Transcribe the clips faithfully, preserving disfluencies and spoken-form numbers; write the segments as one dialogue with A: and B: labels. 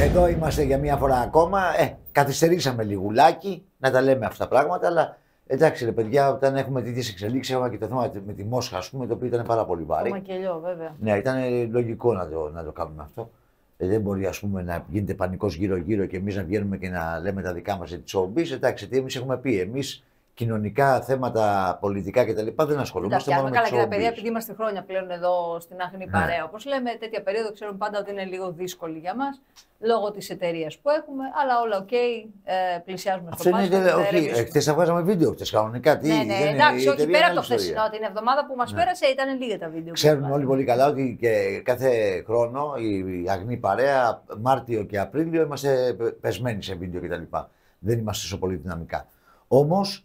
A: εδώ είμαστε για μία φορά ακόμα. Ε, καθυστερήσαμε λιγουλάκι να τα λέμε αυτά τα πράγματα, αλλά εντάξει, ρε παιδιά, όταν έχουμε τέτοιες εξελίξεις, έχουμε και το θέμα με τη Μόσχα, ας πούμε, το οποίο ήταν πάρα πολύ βαρύ.
B: Το μακελιό, βέβαια.
A: Ναι, ήταν λογικό να το, να το κάνουμε αυτό. Ε, δεν μπορεί, ας πούμε, να γίνεται πανικός γύρω-γύρω και εμείς να βγαίνουμε και να λέμε τα δικά μας για τη showbiz. Εντάξει, τι εμείς έχουμε πει. Εμείς κοινωνικά θέματα, πολιτικά κτλ. Δεν ασχολούμαστε.
B: Εντάξει, καλά και τα παιδιά, επειδή είμαστε χρόνια πλέον εδώ στην Αχνή παρέα, όπως λέμε, τέτοια περίοδο ξέρουμε πάντα ότι είναι λίγο δύσκολη για μας λόγω της εταιρείας που έχουμε, αλλά όλα οκ, okay, ε, πλησιάζουμε στο
A: Πάσχα. Αυτό είναι, όχι, χθες θα βγάζαμε βίντεο, χθες κανονικά. Τι,
B: ναι, ναι,
A: δεν,
B: εντάξει, όχι πέρα από το χθεσινό, την εβδομάδα που μας ναι. πέρασε ήταν λίγα τα βίντεο.
A: Ξέρουν όλοι πολύ καλά ότι και κάθε χρόνο η Αχνή παρέα, Μάρτιο και Απρίλιο, είμαστε πεσμένοι σε βίντεο κτλ. Δεν είμαστε τόσο πολύ δυναμικά. Όμως,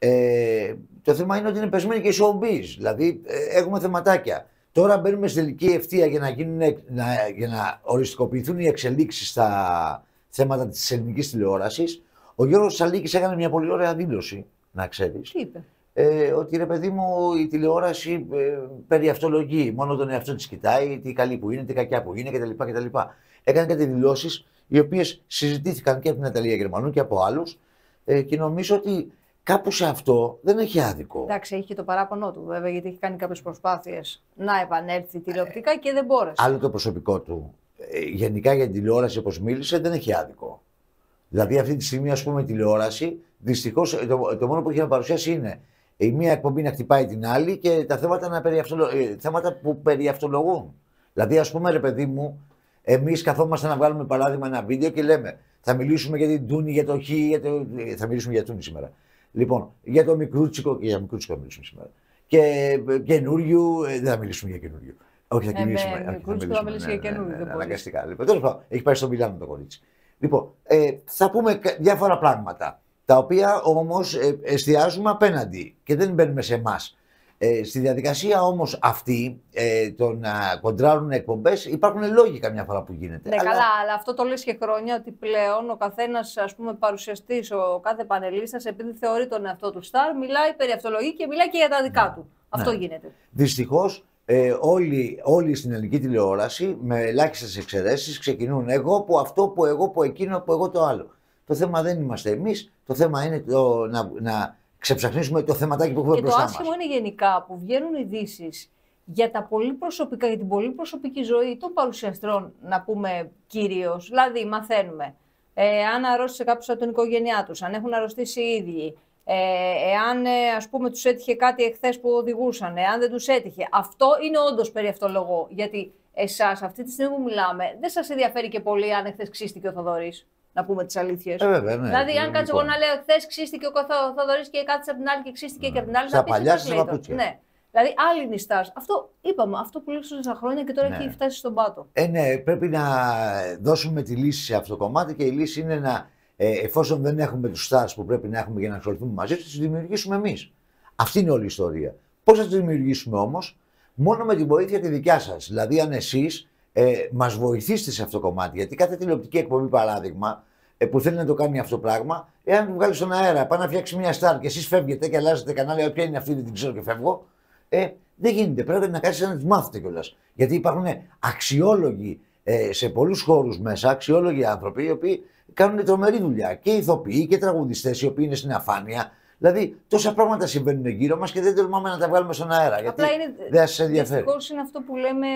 A: Ε, το θέμα είναι ότι είναι πεσμένοι και οι showbiz. Δηλαδή ε, έχουμε θεματάκια. Τώρα μπαίνουμε στη τελική ευθεία για να, γίνουν, να, για να οριστικοποιηθούν οι εξελίξεις στα θέματα της ελληνικής τηλεόρασης. Ο Γιώργος Σαλίκης έκανε μια πολύ ωραία δήλωση, να ξέρεις.
B: Τι είπε?
A: Ε, ότι ρε παιδί μου, η τηλεόραση ε, περιαυτολογεί. Μόνο τον εαυτό της κοιτάει, τι καλή που είναι, τι κακιά που είναι κτλ. κτλ. Έκανε κάτι δηλώσεις οι οποίες συζητήθηκαν και από την Ναταλία Γερμανού και από άλλους. Ε, και νομίζω ότι κάπου σε αυτό δεν έχει άδικο.
B: Εντάξει, έχει και το παράπονο του βέβαια, γιατί έχει κάνει κάποιες προσπάθειες να επανέλθει τηλεοπτικά και δεν μπόρεσε.
A: Άλλο το προσωπικό του. Ε, γενικά για την τηλεόραση, όπως μίλησε, δεν έχει άδικο. Δηλαδή, αυτή τη στιγμή, ας πούμε, η τηλεόραση, δυστυχώς το, το μόνο που έχει να παρουσιάσει είναι η μία εκπομπή να χτυπάει την άλλη και τα θέματα, να περιαυτολο... θέματα που περιαυτολογούν. Δηλαδή, ας πούμε, ρε παιδί μου, εμείς καθόμαστε να βγάλουμε παράδειγμα ένα βίντεο και λέμε θα μιλήσουμε για την Τούνη, για το Χ, για το... θα μιλήσουμε για Τούνη σήμερα. Λοιπόν, για το Μικρούτσικο, και για Μικρούτσικο θα μιλήσουμε σήμερα. Και καινούριου, ε, δεν θα μιλήσουμε για καινούριο. Όχι, θα κινήσουμε.
B: Ε, Μικρούτσικο θα μιλήσει για καινούριο.
A: Αναγκαστικά. Λοιπόν, τέλος πάντων, έχει πάει στο Μιλάνο το κορίτσι. Λοιπόν, ε, θα πούμε διάφορα πράγματα, τα οποία όμως ε, εστιάζουμε απέναντι και δεν μπαίνουμε σε εμάς. Ε, στη διαδικασία όμως αυτή, ε, το να κοντράρουν εκπομπές, υπάρχουν λόγοι καμιά φορά που γίνεται.
B: Ναι, αλλά... καλά, αλλά αυτό το λες και χρόνια ότι πλέον ο καθένας, ας πούμε, παρουσιαστής, ο κάθε πανελίστας, επειδή θεωρεί τον εαυτό του στάρ, μιλάει, περιαυτολογεί και μιλάει και για τα δικά ναι, του. Αυτό ναι. γίνεται.
A: Δυστυχώς, ε, όλοι, όλοι στην ελληνική τηλεόραση, με ελάχιστες εξαιρέσεις, ξεκινούν εγώ που αυτό, που εγώ, που εκείνο, που εγώ το άλλο. Το θέμα δεν είμαστε εμείς, το θέμα είναι το, να. να ξεψαχνίσουμε το θεματάκι που έχουμε μπροστά μας.
B: Και το άσχημο είναι γενικά που βγαίνουν ειδήσεις για τα πολύ προσωπικά, για την πολύ προσωπική ζωή των παρουσιαστών, να πούμε κυρίως. Δηλαδή, μαθαίνουμε ε, αν αρρώστησε κάποιος από την οικογένειά τους, αν έχουν αρρωστήσει οι ίδιοι, ε, εάν ε, ας πούμε τους έτυχε κάτι εχθές που οδηγούσαν, εάν δεν τους έτυχε. Αυτό είναι όντως περιαυτολογό, γιατί εσάς αυτή τη στιγμή που μιλάμε δεν σας ενδιαφέρει και πολύ αν εχθές ξύστηκε ο Θοδωρής. Να πούμε τις αλήθειες.
A: Ε, βέβαια, ναι,
B: δηλαδή, αν κάτσω εγώ
A: λοιπόν.
B: να λέω χθες ξύστηκε ο Θοδωρής και κάτσε από την άλλη και ξύστηκε mm. και από την άλλη.
A: Στα παλιά σας παπούτσια.
B: Ναι. Δηλαδή, άλλη είναι η στάση. Αυτό είπαμε, αυτό που λέξαμε στα χρόνια και τώρα ναι. έχει φτάσει στον πάτο.
A: Ε, ναι, πρέπει να δώσουμε τη λύση σε αυτό το κομμάτι και η λύση είναι να, ε, εφόσον δεν έχουμε τους stars που πρέπει να έχουμε για να ασχοληθούμε μαζί τους, τους δημιουργήσουμε εμείς. Αυτή είναι όλη η ιστορία. Πώς θα τους δημιουργήσουμε όμως? Μόνο με την βοήθεια τη δικιά σας. Δηλαδή, αν εσείς ε, μας βοηθήσετε σε αυτό το κομμάτι, γιατί κάθε τηλεοπτική εκπομπή, παράδειγμα, ε, που θέλει να το κάνει αυτό το πράγμα, εάν βγάλει στον αέρα, πάει να φτιάξει μια στάρ και εσείς φεύγετε και αλλάζετε κανάλια, ποια είναι αυτή, δεν την ξέρω και φεύγω. Ε, δεν γίνεται. Πρέπει να κάτσετε να τις μάθετε κιόλας. Γιατί υπάρχουν αξιόλογοι ε, σε πολλούς χώρους μέσα, αξιόλογοι άνθρωποι οι οποίοι κάνουν τρομερή δουλειά. Και ηθοποιοί και τραγουδιστές οι οποίοι είναι στην αφάνεια. Δηλαδή, τόσα πράγματα συμβαίνουν γύρω μας και δεν τολμάμε να τα βγάλουμε στον αέρα.
B: Απλά
A: γιατί
B: είναι,
A: δεν σας ενδιαφέρει.
B: Δυστυχώς είναι αυτό που λέμε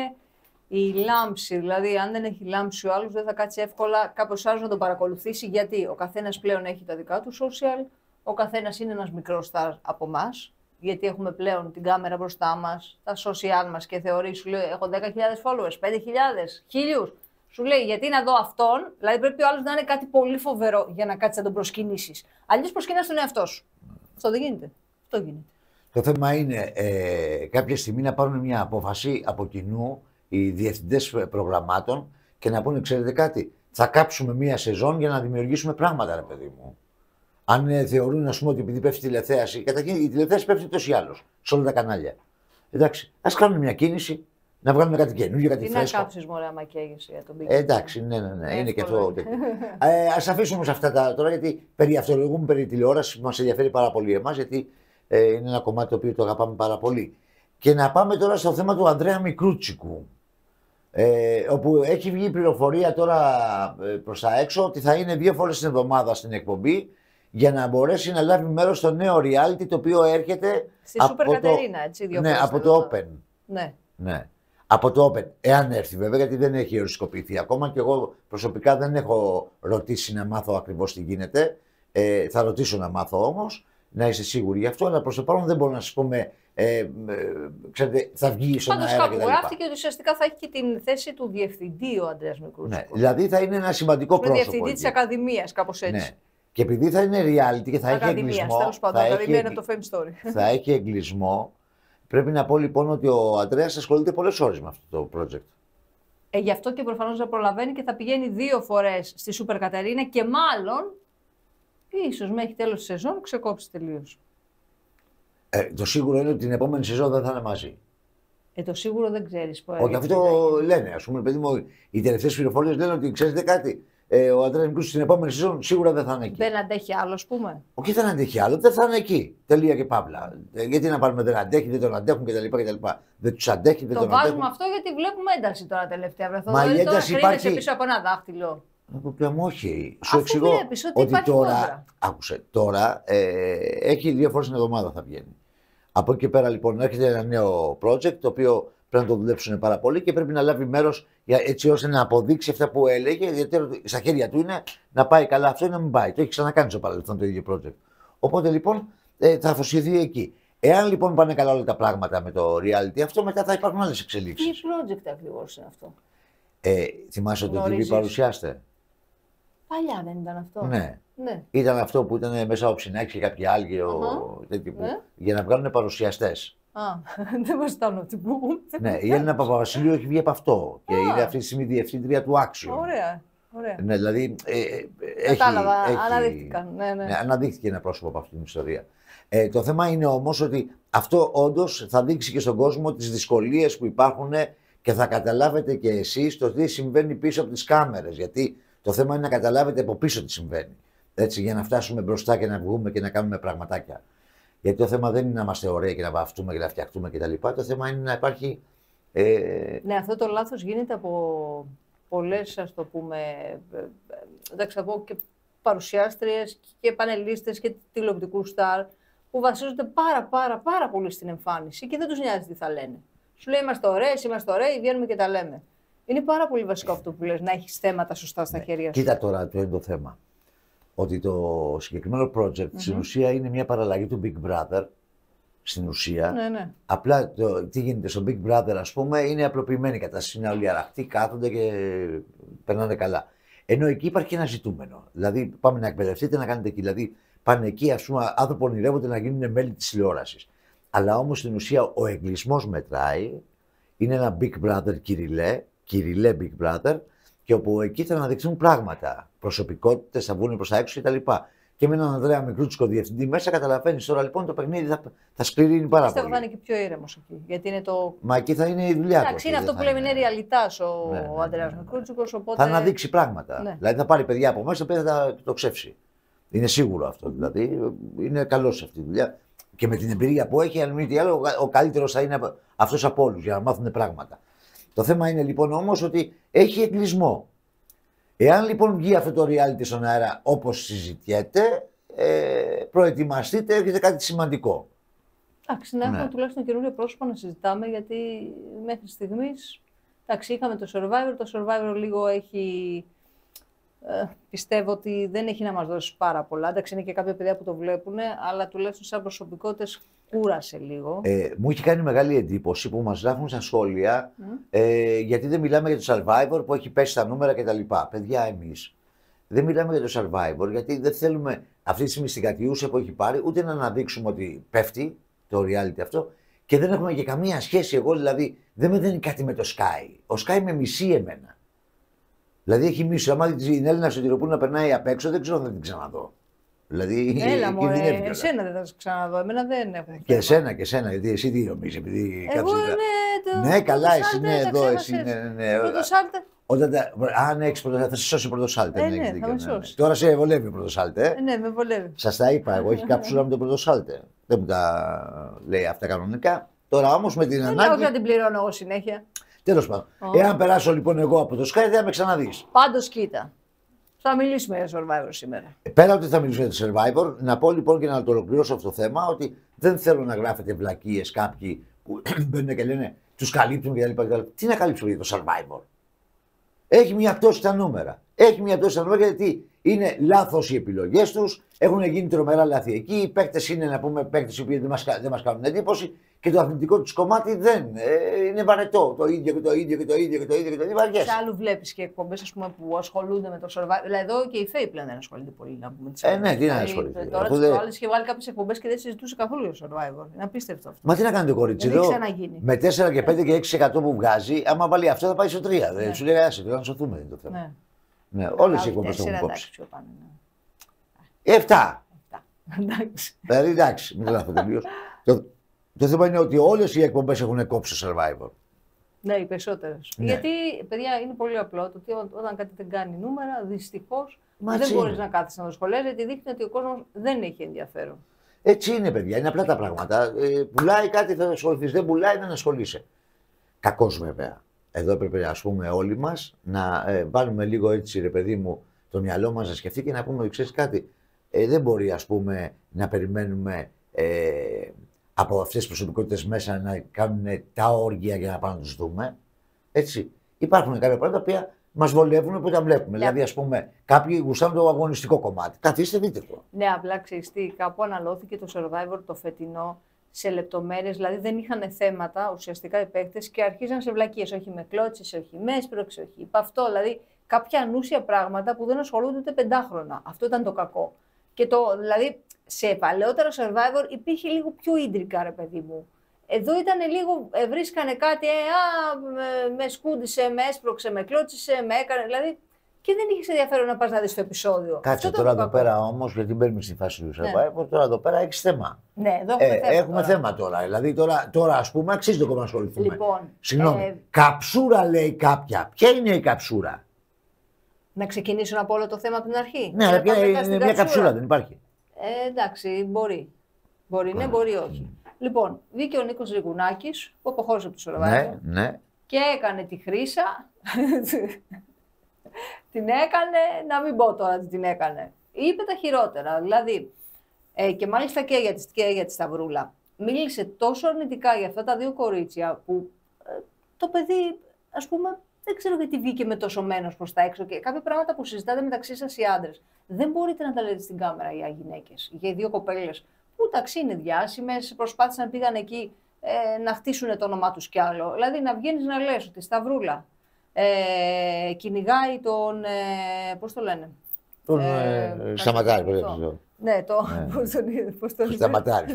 B: η λάμψη. Δηλαδή, αν δεν έχει λάμψει ο άλλος, δεν θα κάτσει εύκολα κάποιος άλλος να τον παρακολουθήσει. Γιατί ο καθένας πλέον έχει τα δικά του social, ο καθένας είναι ένας μικρός star από εμάς. Γιατί έχουμε πλέον την κάμερα μπροστά μας, τα social μας και θεωρεί, σου λέει, έχω δέκα χιλιάδες followers, πέντε χιλιάδες, χίλιους. Σου λέει, γιατί να δω αυτόν, δηλαδή πρέπει ο άλλος να είναι κάτι πολύ φοβερό για να κάτσεις να τον προσκυνήσεις. Αλλιώς προσκυνάς τον εαυτό σου. Αυτό δεν γίνεται. Αυτό γίνεται.
A: Το θέμα είναι ε, κάποια στιγμή να πάρουν μια απόφαση από κοινού οι διευθυντές προγραμμάτων και να πούνε, ξέρετε κάτι, θα κάψουμε μια σεζόν για να δημιουργήσουμε πράγματα, ρε παιδί μου. Αν ε, θεωρούν, ας πούμε, ότι επειδή πέφτει τηλεθέαση, καταρχήν η τηλεθέαση πέφτει τόσο ή άλλως σε όλα τα κανάλια. Εντάξει, ας κάνουμε μια κίνηση, να βγάλουμε κάτι καινούργιο, κάτι φρέσκο.
B: Τι να κάψεις, μωρέ, άμα καίγεσαι για τον Big Brother.
A: Ε, εντάξει, ναι, ναι, ναι, είναι και αυτό. ε, ας αφήσουμε όμως αυτά τα τώρα, γιατί περί αυτολογούμε περί τηλεόρασης που μας ενδιαφέρει πάρα πολύ εμάς, γιατί ε, είναι ένα κομμάτι το οποίο το αγαπάμε πάρα πολύ. Και να πάμε τώρα στο θέμα του Ανδρέα Μικρούτσικου. Ε, όπου έχει βγει πληροφορία τώρα ε, προς τα έξω ότι θα είναι δύο φορές την εβδομάδα στην εκπομπή για να μπορέσει να λάβει μέρος στο νέο reality το οποίο έρχεται
B: στη Super Κατερίνα, έτσι, δύο
A: ναι,
B: φορές
A: από
B: την
A: το
B: εβδομάδα.
A: Open.
B: Ναι.
A: Ναι. Από το Open, εάν έρθει βέβαια, γιατί δεν έχει οριστικοποιηθεί ακόμα και εγώ προσωπικά δεν έχω ρωτήσει να μάθω ακριβώς τι γίνεται. Ε, θα ρωτήσω να μάθω όμως, να είστε σίγουροι γι' αυτό, αλλά προς το παρόν δεν μπορώ να σας πούμε, ε, ε, ξέρετε, θα βγει στον
B: Πάντως
A: αέρα
B: κάπου
A: κτλ.
B: γράφτηκε ότι ουσιαστικά θα έχει και την θέση του διευθυντή ο Ανδρέας Μικρούτσικος.
A: Ναι, δηλαδή θα είναι ένα σημαντικό
B: Με
A: πρόσωπο.
B: διευθυντή
A: εκεί.
B: της Ακαδημίας, κάπως έτσι.
A: Ναι. Και επειδή θα είναι reality και θα έχει
B: Ακαδημίας,
A: εγκλισμό.
B: τέλος πάντων.
A: θα έχει
B: Ακαδημία είναι
A: εγκλ-
B: από το Fame Story.
A: θα έχει εγκλισμό. Πρέπει να πω λοιπόν ότι ο Ανδρέας ασχολείται πολλές ώρες με αυτό το project.
B: Ε, γι' αυτό και προφανώς δεν προλαβαίνει και θα πηγαίνει δύο φορές στη Super Κατερίνα και μάλλον, ίσως μέχρι τέλος της σεζόν, ξεκόψει τελείως.
A: Ε, το σίγουρο είναι ότι την επόμενη σεζόν δεν θα είναι μαζί.
B: Ε, το σίγουρο δεν ξέρεις. που
A: Όχι,
B: έρχεται.
A: αυτό λένε. Ας πούμε, παιδί μου, οι τελευταίες πληροφορίες λένε ότι ξέρετε κάτι. Ε, ο Ανδρέας Μικρούτσικος στην επόμενη σεζόν σίγουρα δεν θα είναι εκεί.
B: Δεν αντέχει άλλο, ας πούμε.
A: Όχι, δεν αντέχει άλλο, δεν θα είναι εκεί. Τελεία και παύλα. Ε, γιατί να πάρουμε δεν αντέχει, δεν τον αντέχουν κτλ. κτλ. Δεν του αντέχει, δεν
B: Το
A: τον
B: βάζουμε
A: αντέχουν.
B: αυτό γιατί βλέπουμε ένταση τώρα τελευταία. Βρεθώ.
A: Μα η
B: Δηλαδή, τώρα
A: ένταση
B: κρίνεσαι
A: υπάρχει-
B: πίσω από ένα δάχτυλο.
A: Να το πούμε, όχι. Σου
B: Αφού
A: εξηγώ
B: βλέπεις ότι υπάρχει
A: τώρα.
B: κόντρα.
A: Άκουσε, τώρα ε, έχει δύο φορές την εβδομάδα θα βγαίνει. Από εκεί και πέρα λοιπόν έρχεται ένα νέο project το οποίο πρέπει να το δουλέψουν πάρα πολύ και πρέπει να λάβει μέρος έτσι ώστε να αποδείξει αυτά που έλεγε. Γιατί στα χέρια του είναι να πάει καλά αυτό ή να μην πάει. Το έχει ξανακάνει στο παρελθόν το ίδιο project. Οπότε λοιπόν ε, θα αφοσιωθεί εκεί. Εάν λοιπόν πάνε καλά όλα τα πράγματα με το reality αυτό, μετά θα υπάρχουν άλλες
B: Τι
A: εξελίξεις.
B: project ακριβώς είναι αυτό.
A: Ε, θυμάσαι το τι βι
B: Γνωρίζεις.
A: παρουσιάστε.
B: Παλιά δεν ήταν αυτό.
A: Ναι.
B: Ναι.
A: Ήταν αυτό που ήταν μέσα ο Ψινάκης και κάποιοι άλλοι ο,
B: Αχα.
A: τέτοιοι που-
B: Ναι.
A: για να βγάλουν παρουσιαστές.
B: Α, δεν μας φτάνω τι που.
A: Ναι, η Έλληνα Παπαβασιλείου έχει βγει από αυτό και
B: Α.
A: είναι αυτή τη στιγμή διευθύντρια του Action.
B: Ωραία. Ωραία.
A: Ναι, δηλαδή ε, ε, έχει,
B: Κατάλαβα,
A: έχει-
B: αναδείχθηκαν. Ναι, ναι.
A: ναι, αναδείχθηκε ένα πρόσωπο από αυτή την ιστορία. Ε, το θέμα είναι όμως ότι αυτό όντως θα δείξει και στον κόσμο τις δυσκολίες που υπάρχουν και θα καταλάβετε και εσείς το τι συμβαίνει πίσω από τις κάμερες. Γιατί το θέμα είναι να καταλάβετε από πίσω τι συμβαίνει. Έτσι, για να φτάσουμε μπροστά και να βγούμε και να κάνουμε πραγματάκια. Γιατί το θέμα δεν είναι να είμαστε ωραίοι και να βαφτούμε και να φτιαχτούμε κτλ. Το θέμα είναι να υπάρχει. Ε,
B: Ναι, αυτό το λάθος γίνεται από πολλές, ας το πούμε, ε, ε, εντάξει, θα πω και παρουσιάστριες και πανελίστες και τηλεοπτικού στάρ που βασίζονται πάρα πάρα πάρα πολύ στην εμφάνιση και δεν τους νοιάζει τι θα λένε. Σου λέει είμαστε ωραίες, είμαστε ωραίοι, βγαίνουμε και τα λέμε. Είναι πάρα πολύ βασικό αυτό που λες, να έχεις θέματα σωστά στα χέρια σου.
A: κοίτα τώρα το είναι το θέμα. Ότι το συγκεκριμένο project στην ουσία είναι μια παραλλαγή του Big Brother. Στην ουσία.
B: Ναι, ναι.
A: Απλά το, τι γίνεται στο Big Brother, ας πούμε, είναι απλοποιημένη η κατάσταση. Είναι όλοι αραχτοί, κάθονται και περνάνε καλά. Ενώ εκεί υπάρχει ένα ζητούμενο. Δηλαδή, πάμε να εκπαιδευτείτε να κάνετε εκεί. Δηλαδή, πάνε εκεί, ας πούμε, άνθρωποι ονειρεύονται να γίνουν μέλη της τηλεόρασης. Αλλά όμως στην ουσία ο εγκλισμός μετράει. Είναι ένα Big Brother κυριλέ, κυριλέ Big Brother, και όπου εκεί θα αναδειχθούν πράγματα. Προσωπικότητες θα βγουν προς τα έξω κτλ. Και με έναν Ανδρέα Μικρούτσικο διευθυντή μέσα, καταλαβαίνει τώρα λοιπόν το παιχνίδι θα, θα σκληρύνει πάρα
B: Πιστεύω
A: πολύ.
B: θα είναι και πιο ήρεμος εκεί. Γιατί είναι το.
A: Μα εκεί θα είναι η δουλειά του.
B: Εντάξει, είναι
A: δεν
B: αυτό
A: θα
B: που λέμε είναι ρεαλιτάς ο,
A: Ναι, ναι,
B: ο Ανδρέας
A: ναι, ναι.
B: Μικρούτσικος. Οπότε...
A: Θα αναδείξει πράγματα.
B: Ναι.
A: Δηλαδή θα πάρει παιδιά από μέσα, τα οποία θα το ξέψει. Είναι σίγουρο αυτό. Δηλαδή είναι καλό σε αυτή τη δουλειά. Και με την εμπειρία που έχει, αν μη τι άλλο, ο καλύτερο θα είναι αυτό από όλου για να μάθουν πράγματα. Το θέμα είναι λοιπόν όμω ότι έχει εγκλισμό. Εάν λοιπόν βγει αυτό το reality στον αέρα όπως συζητιέται, ε, προετοιμαστείτε, έρχεται κάτι σημαντικό.
B: Εντάξει, να έχουμε
A: Ναι.
B: τουλάχιστον καινούργια πρόσωπα να συζητάμε, γιατί μέχρι στιγμής, εντάξει, είχαμε το Survivor, το Survivor λίγο έχει, ε, πιστεύω ότι δεν έχει να μας δώσει πάρα πολλά. Εντάξει, είναι και κάποια παιδιά που το βλέπουν, αλλά τουλάχιστον σαν προσωπικότητες κούρασε λίγο.
A: Ε, μου έχει κάνει μεγάλη εντύπωση που μας γράφουν στα σχόλια,
B: Mm.
A: ε, γιατί δεν μιλάμε για το Survivor που έχει πέσει τα νούμερα κτλ. Παιδιά, εμείς δεν μιλάμε για το Survivor, γιατί δεν θέλουμε αυτή τη στιγμή στην κατιούσια που έχει πάρει ούτε να αναδείξουμε ότι πέφτει το reality αυτό και δεν έχουμε και καμία σχέση. Εγώ δηλαδή δεν με δένει κάτι με το Sky. Ο Sky με μισεί εμένα. Δηλαδή έχει μίσο. Άμα δει την Έλληνα Σωτηροπούλου να περνάει απ' έξω, δεν ξέρω αν θα την ξαναδώ. Δηλαδή
B: Έλα μωρέ,
A: κινδυνεύει κιόλας.
B: εσένα δεν θα σε ξαναδώ, εμένα δεν έχω.
A: Και
B: θέμα.
A: εσένα και εσένα, γιατί εσύ τι νομίζεις, επειδή
B: Εγώ
A: κάτσε-
B: είμαι το
A: Ναι, καλά,
B: πρωτοσάλτε,
A: εσύ είναι
B: τα
A: εδώ, εσύ
B: ξέχασες.
A: είναι. Ναι,
B: Το πρωτοσάλτε.
A: Όταν τα... Αν έχει πρωτοσάλτε, θα σε σώσει ο πρωτοσάλτε.
B: Ε,
A: ναι,
B: ναι,
A: έχεις
B: θα
A: δίκιο,
B: με
A: ναι, ναι.
B: σώσει.
A: Τώρα σε βολεύει ο πρωτοσάλτε.
B: Ε, ναι, με βολεύει.
A: Σα τα είπα, εγώ έχει κάψουλα με τον πρωτοσάλτε. Δεν μου τα λέει αυτά κανονικά. Τώρα όμω με την
B: Δεν λέω
A: ανάγκη.
B: να την πληρώνω εγώ συνέχεια.
A: Τέλος πάντων.
B: Oh.
A: Εάν περάσω λοιπόν εγώ από το Sky, δεν θα με ξαναδείς.
B: Πάντως κοίτα. Θα μιλήσουμε για Survivor σήμερα.
A: Πέρα ότι θα μιλήσουμε για το Survivor, να πω λοιπόν και να το ολοκληρώσω αυτό το θέμα ότι δεν θέλω να γράφετε βλακίες κάποιοι που μπαίνουν και λένε τους καλύπτουν κτλ. Τι να καλύψουμε για το Survivor. Έχει μια πτώση στα νούμερα. Έχει μια πτώση στα νούμερα γιατί είναι λάθος οι επιλογές τους, έχουν γίνει τρομερά λάθη εκεί. Οι παίκτες είναι να πούμε παίκτες οι οποίοι δεν μας, δεν μας κάνουν εντύπωση και το αθλητικό τους κομμάτι δεν ε, είναι βαρετό. Το ίδιο και το ίδιο και το ίδιο και το ίδιο και το ίδιο. Βαριές.
B: Σε άλλου βλέπεις και εκπομπές που ασχολούνται με το Survivor. Δηλαδή εδώ και η Φέη πλέον δεν ασχολείται πολύ να πούμε.
A: Ε, ναι, τι να ασχολείται.
B: Τώρα τις προάλλες είχε βγάλει κάποιες εκπομπές και δεν συζητούσε καθόλου για Survivor. Είναι απίστευτο αυτό.
A: Μα τι να κάνει το κορίτσι
B: εδώ.
A: Με τέσσερα και πέντε και έξι τοις εκατό που βγάζει, άμα βάλει αυτό θα πάει στο τρία. Δεν σου λέει άσε, να σωθούμε είναι το θέμα. Ναι. Ναι, όλες οι εκπομπές το έχουν κόψει. Εφτά.
B: Εντάξει.
A: Δηλαδή εντάξει, μην τρελαθώ τελείως. Το, το θέμα είναι ότι όλες οι εκπομπές έχουν κόψει Survivor.
B: Ναι, οι περισσότερες. Ναι. Γιατί, παιδιά, είναι πολύ απλό το ότι όταν κάτι δεν κάνει νούμερα, δυστυχώς δεν μπορείς να κάθεσαι να το σχολιάζεις, γιατί δείχνει ότι ο κόσμος δεν έχει ενδιαφέρον.
A: Έτσι είναι, παιδιά, είναι απλά τα πράγματα. Ε, πουλάει κάτι, θα ασχοληθείς. Δεν πουλάει, δεν ασχολείσαι. Κακώς βέβαια. Εδώ έπρεπε, ας πούμε, όλοι μας να ε, βάλουμε λίγο έτσι, ρε παιδί μου, το μυαλό μας να σκεφτεί και να πούμε ότι ξέρεις κάτι. Ε, δεν μπορεί, ας πούμε, να περιμένουμε ε, από αυτές τις προσωπικότητες μέσα να κάνουν τα όργια για να πάμε να τους δούμε. Έτσι. Υπάρχουν κάποια πράγματα που μας βολεύουν που τα βλέπουμε. Yeah. Δηλαδή, ας πούμε, κάποιοι γουστάνε το αγωνιστικό κομμάτι. Καθίστε, δείτε το.
B: Ναι, απλά ξέρεις τι, κάπου αναλώθηκε το Survivor το φετινό σε λεπτομέρειες. Δηλαδή, δεν είχαν θέματα ουσιαστικά οι παίκτες και αρχίζαν σε βλακίες. Όχι με κλώτσες, όχι με έσπρωξη, όχι με αυτό. Δηλαδή, κάποια ανούσια πράγματα που δεν ασχολούνται ούτε πεντάχρονα. Αυτό ήταν το κακό. Και το, δηλαδή, σε παλαιότερο Survivor υπήρχε λίγο πιο ίντρικα, ρε παιδί μου. Εδώ ήταν λίγο, ε, βρίσκανε κάτι, ε, α, με, με σκούντισε, με έσπρωξε, με κλώτσισε, με έκανε, δηλαδή, και δεν είχες ενδιαφέρον να πας να δεις το επεισόδιο.
A: Κάτσε τώρα εδώ πέρα όμως, γιατί μπαίνουμε στη φάση του Survivor, ναι. Τώρα εδώ πέρα έχεις θέμα.
B: Ναι, εδώ έχουμε
A: ε,
B: θέμα.
A: Έχουμε
B: τώρα.
A: θέμα τώρα, δηλαδή τώρα, τώρα ας πούμε, αξίζει το κόμμα να ασχοληθούμε.
B: Λοιπόν,
A: συγγνώμη,
B: ε,
A: καψούρα λέει κάποια. Ποια είναι η καψούρα?
B: Να ξεκινήσω να πω όλο το θέμα από την αρχή.
A: Ναι, αλλά ποια είναι μια καψούρα, δεν υπάρχει.
B: Ε, εντάξει, μπορεί. Μπορεί, ναι, μπορεί όχι. Λοιπόν, βγήκε ο Νίκος Ρηγουνάκης, που αποχώρησε από το Survivor.
A: Ναι, ναι.
B: Και έκανε τη Χρύσα. Την έκανε, να μην πω τώρα τι την έκανε. Είπε τα χειρότερα. Δηλαδή, ε, και μάλιστα και για, τη, και για τη Σταυρούλα. Μίλησε τόσο αρνητικά για αυτά τα δύο κορίτσια που ε, το παιδί, ας πούμε, δεν ξέρω γιατί βγήκε με τόσο μένος προς τα έξω και κάποια πράγματα που συζητάτε μεταξύ σας οι άντρες. Δεν μπορείτε να τα λέτε στην κάμερα για γυναίκες, για δύο κοπέλες που εντάξει είναι διάσημες, προσπάθησαν να πήγαν εκεί ε, να χτίσουν το όνομά τους κι άλλο. Δηλαδή να βγαίνεις να λες ότι η Σταυρούλα ε, κυνηγάει τον, ε, πώς το λένε.
A: Τον ε, ε, Σταματάρη, πώς το λέω.
B: Ναι, το,
A: ναι.
B: πώς το, πώς το
A: Σταματάρη.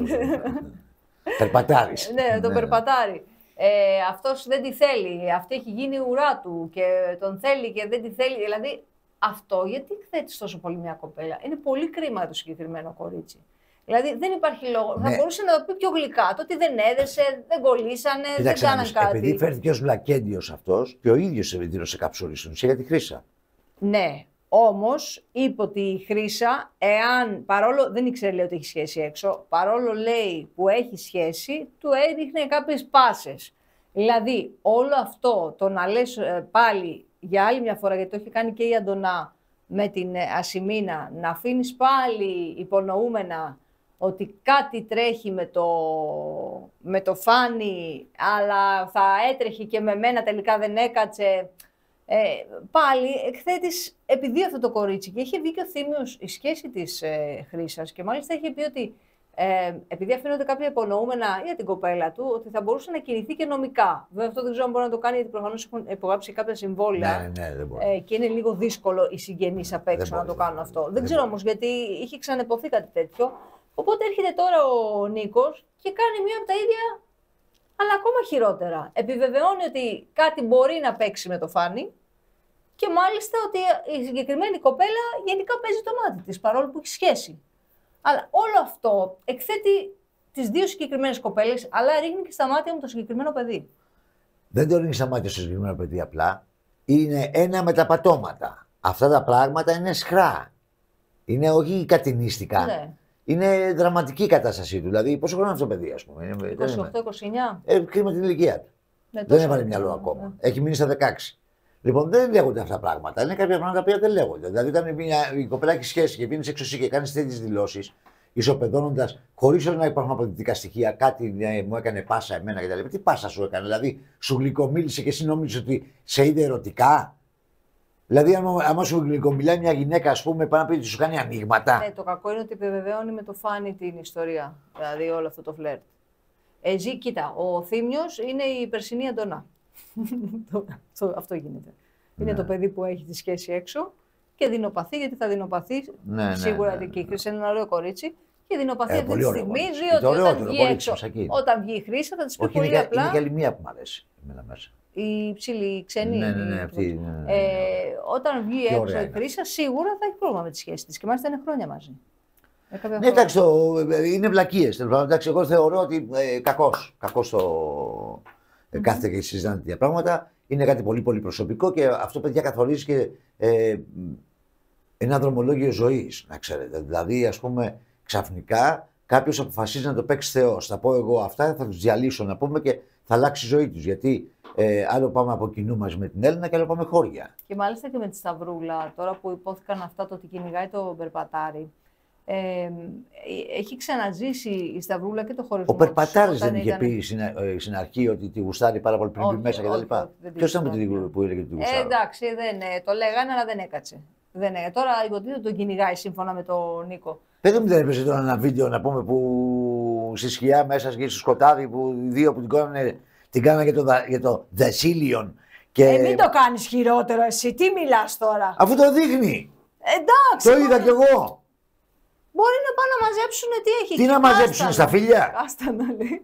A: Περπατάρης.
B: Ναι, τον Περπατάρη. Ε, αυτός δεν τη θέλει, αυτή έχει γίνει ουρά του και τον θέλει και δεν τη θέλει. Δηλαδή αυτό γιατί εκθέτεις τόσο πολύ μια κοπέλα? Είναι πολύ κρίμα το συγκεκριμένο κορίτσι. Δηλαδή δεν υπάρχει λόγο. Ναι. Θα μπορούσε να το πει πιο γλυκά. Το ότι δεν έδεσε, δεν κολλήσανε, δεν κάναν κάτι.
A: Επειδή φέρθηκε ως βλακέντιος αυτός και ο ίδιος σε δήλωσε καψούρη στην ουσία για τη Χρύσα.
B: Ναι. Όμως είπε ότι η Χρύσα, εάν παρόλο δεν ήξερε λέει, ότι έχει σχέση έξω, παρόλο λέει που έχει σχέση, του έδειχνε κάποιες πάσες. Δηλαδή όλο αυτό το να λες ε, πάλι για άλλη μια φορά, γιατί το έχει κάνει και η Αντωνά με την ε, Ασημίνα, να αφήνεις πάλι υπονοούμενα ότι κάτι τρέχει με το, με το Φάνη, αλλά θα έτρεχε και με μένα τελικά δεν έκατσε. Ε, πάλι εκθέτεις επειδή αυτό το κορίτσι και είχε βγει και ο Θήμιος η σχέση της ε, Χρύσας και μάλιστα είχε πει ότι ε, επειδή αφήνονται κάποια υπονοούμενα για την κοπέλα του ότι θα μπορούσε να κινηθεί και νομικά. Βέβαια αυτό δεν ξέρω αν μπορεί να το κάνει γιατί προφανώς έχουν υπογράψει κάποια συμβόλαια
A: ναι, ναι, δεν μπορεί.
B: Ε, και είναι λίγο δύσκολο οι συγγενείς απ' έξω να το κάνουν αυτό. Δεν, δεν ξέρω όμως γιατί είχε ξανεποθεί κάτι τέτοιο. Οπότε έρχεται τώρα ο Νίκος και κάνει μία από τα ίδια αλλά ακόμα χειρότερα. Επιβεβαιώνει ότι κάτι μπορεί να παίξει με το Φάνη και μάλιστα ότι η συγκεκριμένη κοπέλα γενικά παίζει το μάτι της, παρόλο που έχει σχέση. Αλλά όλο αυτό εκθέτει τις δύο συγκεκριμένες κοπέλες, αλλά ρίχνει και στα μάτια μου το συγκεκριμένο παιδί.
A: Δεν το ρίχνει στα μάτια στο συγκεκριμένο παιδί απλά. Είναι ένα με τα πατώματα. Αυτά τα πράγματα είναι σχρά. Είναι όχι κατηνίστικα. Ναι. Είναι δραματική η κατάστασή του. Δηλαδή, πόσο χρόνο είναι αυτό το παιδί, ας πούμε.
B: είκοσι οκτώ είκοσι εννιά.
A: Ε, κρίμα την ηλικία του.
B: Ναι,
A: δεν
B: τόσο
A: έβαλε
B: είναι.
A: μυαλό
B: Ναι.
A: ακόμα. Έχει μείνει στα δεκαέξι. Λοιπόν, δεν λέγονται αυτά τα πράγματα. Είναι κάποια πράγματα που δεν λέγονται. Δηλαδή, όταν μια, η κοπέλα έχει σχέση και βγαίνει έξω εσύ και κάνει τέτοιε δηλώσει, ισοπεδώνοντα, χωρί να υπάρχουν αποδεικτικά στοιχεία, κάτι ε, μου έκανε πάσα εμένα κτλ. Τι πάσα σου έκανε, δηλαδή, σου γλυκομίλησε και εσύ νόμιζε ότι σε είδε ερωτικά. Δηλαδή, άμα, άμα σου γλυκομιλάει μια γυναίκα, α πούμε, πάνω να πει ότι σου κάνει ανοίγματα.
B: Ναι, το κακό είναι ότι επιβεβαιώνει με το φάνη την ιστορία. Δηλαδή, όλο αυτό το φλερτ. Εσύ, κοίτα, ο Θήμιος είναι η περσινή Αντωνά. αυτό, αυτό γίνεται.
A: Ναι.
B: Είναι το παιδί που έχει τη σχέση έξω και δεινοπαθεί, γιατί θα δεινοπαθεί
A: Ναι, ναι,
B: σίγουρα
A: ναι, ναι,
B: και η
A: ναι.
B: Χρύσα είναι ένα ωραίο κορίτσι. Και δεινοπαθεί
A: Ε,
B: αυτή
A: πολύ
B: τη
A: ωραίο
B: στιγμή,
A: κορίτσι.
B: διότι
A: Το ωραιότερο,
B: όταν βγει
A: πολύ
B: έξω,
A: ψημσακή.
B: όταν βγει η Χρύσα θα τη πει
A: Όχι, είναι,
B: πολύ
A: και,
B: απλά.
A: είναι και άλλη μία που μου αρέσει. Εμένα μέσα.
B: Η ψηλή ξένη.
A: Ναι, ναι, ναι,
B: η-
A: αυτή, ναι, ναι, ναι.
B: Ε, όταν βγει
A: Και
B: έξω
A: ωραία
B: η
A: είναι.
B: Χρύσα, σίγουρα θα έχει πρόβλημα με τη σχέση τη. Και μάλιστα είναι χρόνια μαζί. Ε, κάποια
A: Ναι,
B: χρόνια.
A: εντάξει, το, είναι βλακίε. Εντάξει, εγώ θεωρώ ότι ε, κακό. Κακό το. Ε, κάθεται και συζητάνε τέτοια πράγματα. Είναι κάτι πολύ πολύ προσωπικό και αυτό, παιδιά, καθορίζει και ε, ένα δρομολόγιο ζωή. Να ξέρετε. Δηλαδή, α πούμε, ξαφνικά κάποιο αποφασίζει να το παίξει Θεό. Θα πω εγώ αυτά, θα του διαλύσω να πούμε και θα αλλάξει η ζωή του. Γιατί ε, άλλο πάμε από κοινού μαζί με την Έλληνα και άλλο πάμε χώρια.
B: Και μάλιστα και με τη Σταυρούλα, τώρα που υπόθηκαν αυτά το ότι κυνηγάει το Περπατάρι. Ε, έχει ξαναζήσει η Σταυρούλα και το χωρισμό.
A: Ο Περπατάρης
B: της
A: δεν
B: όταν
A: είχε
B: ήταν-
A: πει στην, ε, στην αρχή ότι τη γουστάρει πάρα πολύ πριν
B: Όχι,
A: μπει μέσα
B: όχι,
A: κτλ.
B: όχι, δεν τη
A: Ποιο ήταν που,
B: γουστάρει.
A: τη- που έλεγε ότι τη
B: Ε,
A: γουστάρει.
B: εντάξει, δεν, ε, το λέγανε, αλλά δεν έκατσε. Δεν έκατσε. Τώρα υποτίθεται τον κυνηγάει σύμφωνα με τον Νίκο.
A: Παιδί μου, δεν έπαιζε τώρα ένα βίντεο να πούμε που στη σκιά μέσα και στο σκοτάδι που οι δύο που την κάνανε, την κάνανε για το, δα- για το Δασίλιον. Και...
B: Ε, μην το κάνεις χειρότερο εσύ. Τι μιλάς τώρα.
A: Αφού το δείχνει.
B: Εντάξει.
A: Το είδα κι εγώ.
B: Μπορεί να πάνε να μαζέψουν τι έχει.
A: Τι να μαζέψουν,
B: Άστα
A: στα
B: να-
A: φιλιά?
B: Άστα να λέει.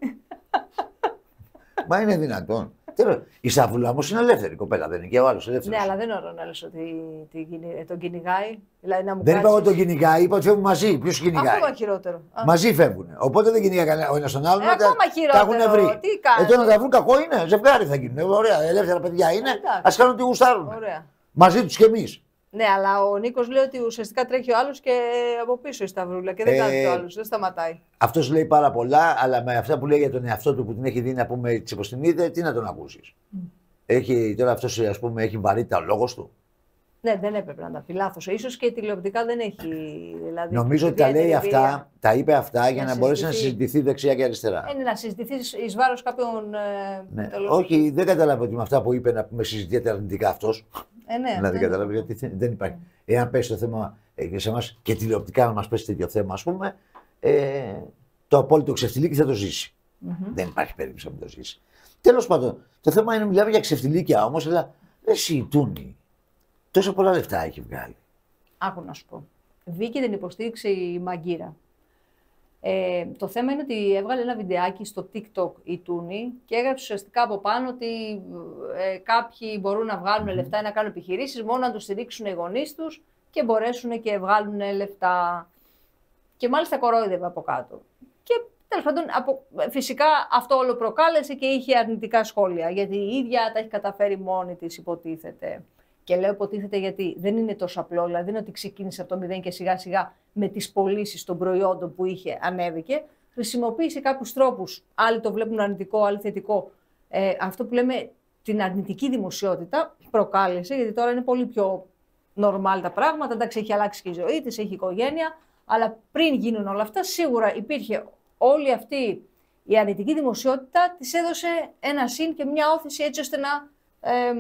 A: Μα είναι δυνατόν. Τέλος, η Σαβούλα όμως είναι ελεύθερη κοπέλα, δεν είναι και ο άλλος ελεύθερος.
B: Ναι, αλλά δεν είναι ωραίο να λες ότι τη κυνη- τον κυνηγάει. Δηλαδή να μου
A: Δεν είπα
B: κάτσεις.
A: ότι τον κυνηγάει, είπα ότι φεύγουν μαζί. Ποιο κυνηγάει.
B: Ακόμα χειρότερο. Α.
A: Μαζί φεύγουν. Οπότε δεν κυνηγάει κανένα ο ένα τον άλλον.
B: Ε,
A: τα-
B: ακόμα
A: τα
B: χειρότερο.
A: έχουν βρει.
B: Τι κάνεις?
A: Ε, τώρα να τα βρουν κακό είναι. Ζευγάρι θα γίνουν. Ωραία, ελεύθερα παιδιά είναι.
B: Εντάξει.
A: Α κάνουν τι γουστάρουν.
B: Ωραία.
A: Μαζί του κι εμεί.
B: Ναι, αλλά ο Νίκος λέει ότι ουσιαστικά τρέχει ο άλλος και από πίσω η Σταυρούλα και δεν
A: Ε,
B: κάνει το άλλος, δεν σταματάει.
A: Αυτό λέει πάρα πολλά, αλλά με αυτά που λέει για τον εαυτό του που την έχει δει να πούμε έτσι όπω την είδε, τι να τον ακούσει. Έχει, τώρα αυτό α πούμε έχει βαρύτητα ο λόγο του.
B: Ναι, δεν έπρεπε να τα πει λάθος. Ίσως και τηλεοπτικά δεν έχει. Δηλαδή,
A: Νομίζω ότι τα λέει
B: ιδιαίτερη εμπειρία.
A: αυτά, τα είπε αυτά για
B: Να
A: να μπορέσει να
B: συζητηθεί.
A: συζητηθεί δεξιά και αριστερά.
B: Είναι να συζητηθεί εις βάρος κάποιων. Ε,
A: Ναι.
B: τέλος-
A: Όχι, δεν καταλαβαίνω ότι με αυτά που είπε να πούμε συζητιέται αρνητικά αυτό.
B: Ε, ναι,
A: Δηλαδή,
B: δεν-
A: καταλαβαίνω γιατί θε- δεν υπάρχει. Εάν πέσει το θέμα ε, και σε εμάς και τηλεοπτικά να μα πέσει τέτοιο θέμα, α πούμε, ε, το απόλυτο ξεφτιλίκι θα το ζήσει. Δεν υπάρχει περίπτωση να μην το ζήσει. Τέλο πάντων, το θέμα είναι μιλάμε για ξεφτιλίκια όμω, αλλά εσύ η Τούνη. Τόσα πολλά λεφτά έχει βγάλει.
B: Άκου να σου πω. Βγήκε την υποστήριξε η Μαγκύρα. Ε, το θέμα είναι ότι έβγαλε ένα βιντεάκι στο TikTok η Τούνη και έγραψε ουσιαστικά από πάνω ότι ε, κάποιοι μπορούν να βγάλουν λεφτά ή να κάνουν επιχειρήσεις μόνο να τους στηρίξουν οι γονείς τους και μπορέσουν και βγάλουν λεφτά. Και μάλιστα κορόιδευε από κάτω. Και τέλος πάντων, από, φυσικά αυτό όλο προκάλεσε και είχε αρνητικά σχόλια, γιατί η ίδια τα έχει καταφέρει μόνη της, υποτίθεται. Και λέω υποτίθεται γιατί δεν είναι τόσο απλό, δηλαδή δεν είναι ότι ξεκίνησε από το μηδέν και σιγά σιγά με τις πωλήσεις των προϊόντων που είχε ανέβηκε. Χρησιμοποίησε κάποιους τρόπους, άλλοι το βλέπουν αρνητικό, άλλοι θετικό. Ε, αυτό που λέμε την αρνητική δημοσιότητα προκάλεσε, γιατί τώρα είναι πολύ πιο normal τα πράγματα, εντάξει έχει αλλάξει και η ζωή της, έχει οικογένεια, αλλά πριν γίνουν όλα αυτά σίγουρα υπήρχε όλη αυτή η αρνητική δημοσιότητα, της έδωσε ένα συν και μια όθηση έτσι ώστε να, ε,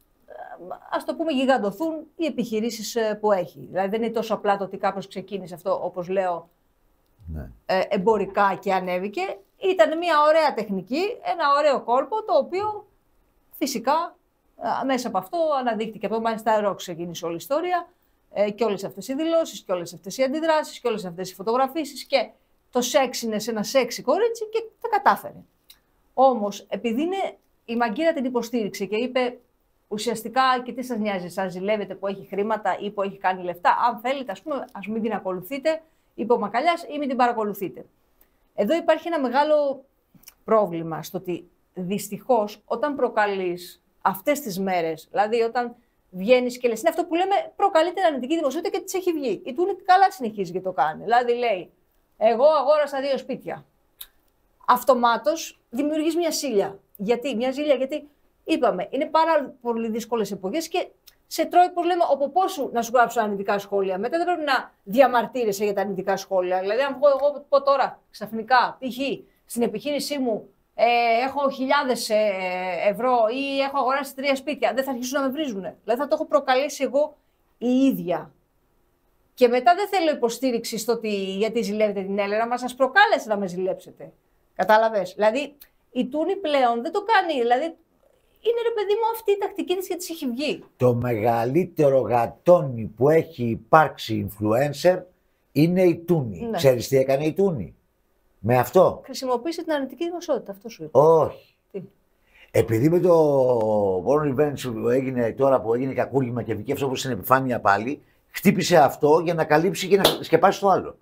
B: ας το πούμε, γιγαντωθούν οι επιχειρήσεις ε, που έχει. Δηλαδή δεν είναι τόσο απλά το ότι κάπως ξεκίνησε αυτό, όπως λέω,
A: Ναι.
B: ε, εμπορικά και ανέβηκε. Ήταν μια ωραία τεχνική, ένα ωραίο κόλπο, το οποίο φυσικά ε, μέσα από αυτό αναδείχθηκε. Από μάλιστα αερό ξεκίνησε όλη η ιστορία ε, και όλες αυτές οι δηλώσεις και όλες αυτές οι αντιδράσεις και όλες αυτές οι φωτογραφίσεις και το σεξ είναι σε ένα σεξι κορίτσι και τα κατάφερε. Όμως, επειδή είναι, η Μαγκύρα την υποστήριξε και είπε ουσιαστικά και τι σας νοιάζει, σας ζηλεύετε που έχει χρήματα ή που έχει κάνει λεφτά. Αν θέλετε, ας πούμε, ας μην την ακολουθείτε, είπε ο Μακαλιάς, ή μην την παρακολουθείτε. Εδώ υπάρχει ένα μεγάλο πρόβλημα στο ότι δυστυχώς όταν προκαλείς αυτές τις μέρες, δηλαδή όταν βγαίνεις και λες, είναι αυτό που λέμε προκαλεί την αρνητική δημοσιότητα και της έχει βγει. Η Τούνη καλά συνεχίζει και το κάνει. Δηλαδή λέει, εγώ αγόρασα δύο σπίτια. Αυτομάτως δημιουργείς μια σίλια. Γιατί, μια ζήλια, γιατί είπαμε, είναι πάρα πολύ δύσκολες εποχές και σε τρώει, πώς λέμε, ο ποπός σου να σου γράψουν αρνητικά σχόλια. Μετά δεν πρέπει να διαμαρτύρεσαι για τα αρνητικά σχόλια. Δηλαδή, αν βγω εγώ πω τώρα ξαφνικά, π.χ. στην επιχείρησή μου, ε, έχω χιλιάδες ε, ευρώ ή έχω αγοράσει τρία σπίτια, δεν θα αρχίσουν να με βρίζουν. Δηλαδή, θα το έχω προκαλέσει εγώ η ίδια. Και μετά δεν θέλω υποστήριξη στο ότι γιατί ζηλεύετε την Έλενα, μα σας προκάλεσε να με ζηλέψετε. Κατάλαβες. Δηλαδή, η Τούνη πλέον δεν το κάνει. Δηλαδή, είναι ρε παιδί μου αυτή η τακτική της και της έχει βγει.
A: Το μεγαλύτερο γατόνι που έχει υπάρξει influencer είναι η Τούνη. Ναι. Ξέρεις τι έκανε η Τούνη με αυτό?
B: Χρησιμοποίησε την αρνητική δημοσιότητα, αυτό σου είπα.
A: Όχι.
B: Τι?
A: Επειδή με το Born Revenge που έγινε τώρα, που έγινε κακούργημα και βγήκε αυτό που στην επιφάνεια πάλι, χτύπησε αυτό για να καλύψει και να σκεπάσει το άλλο.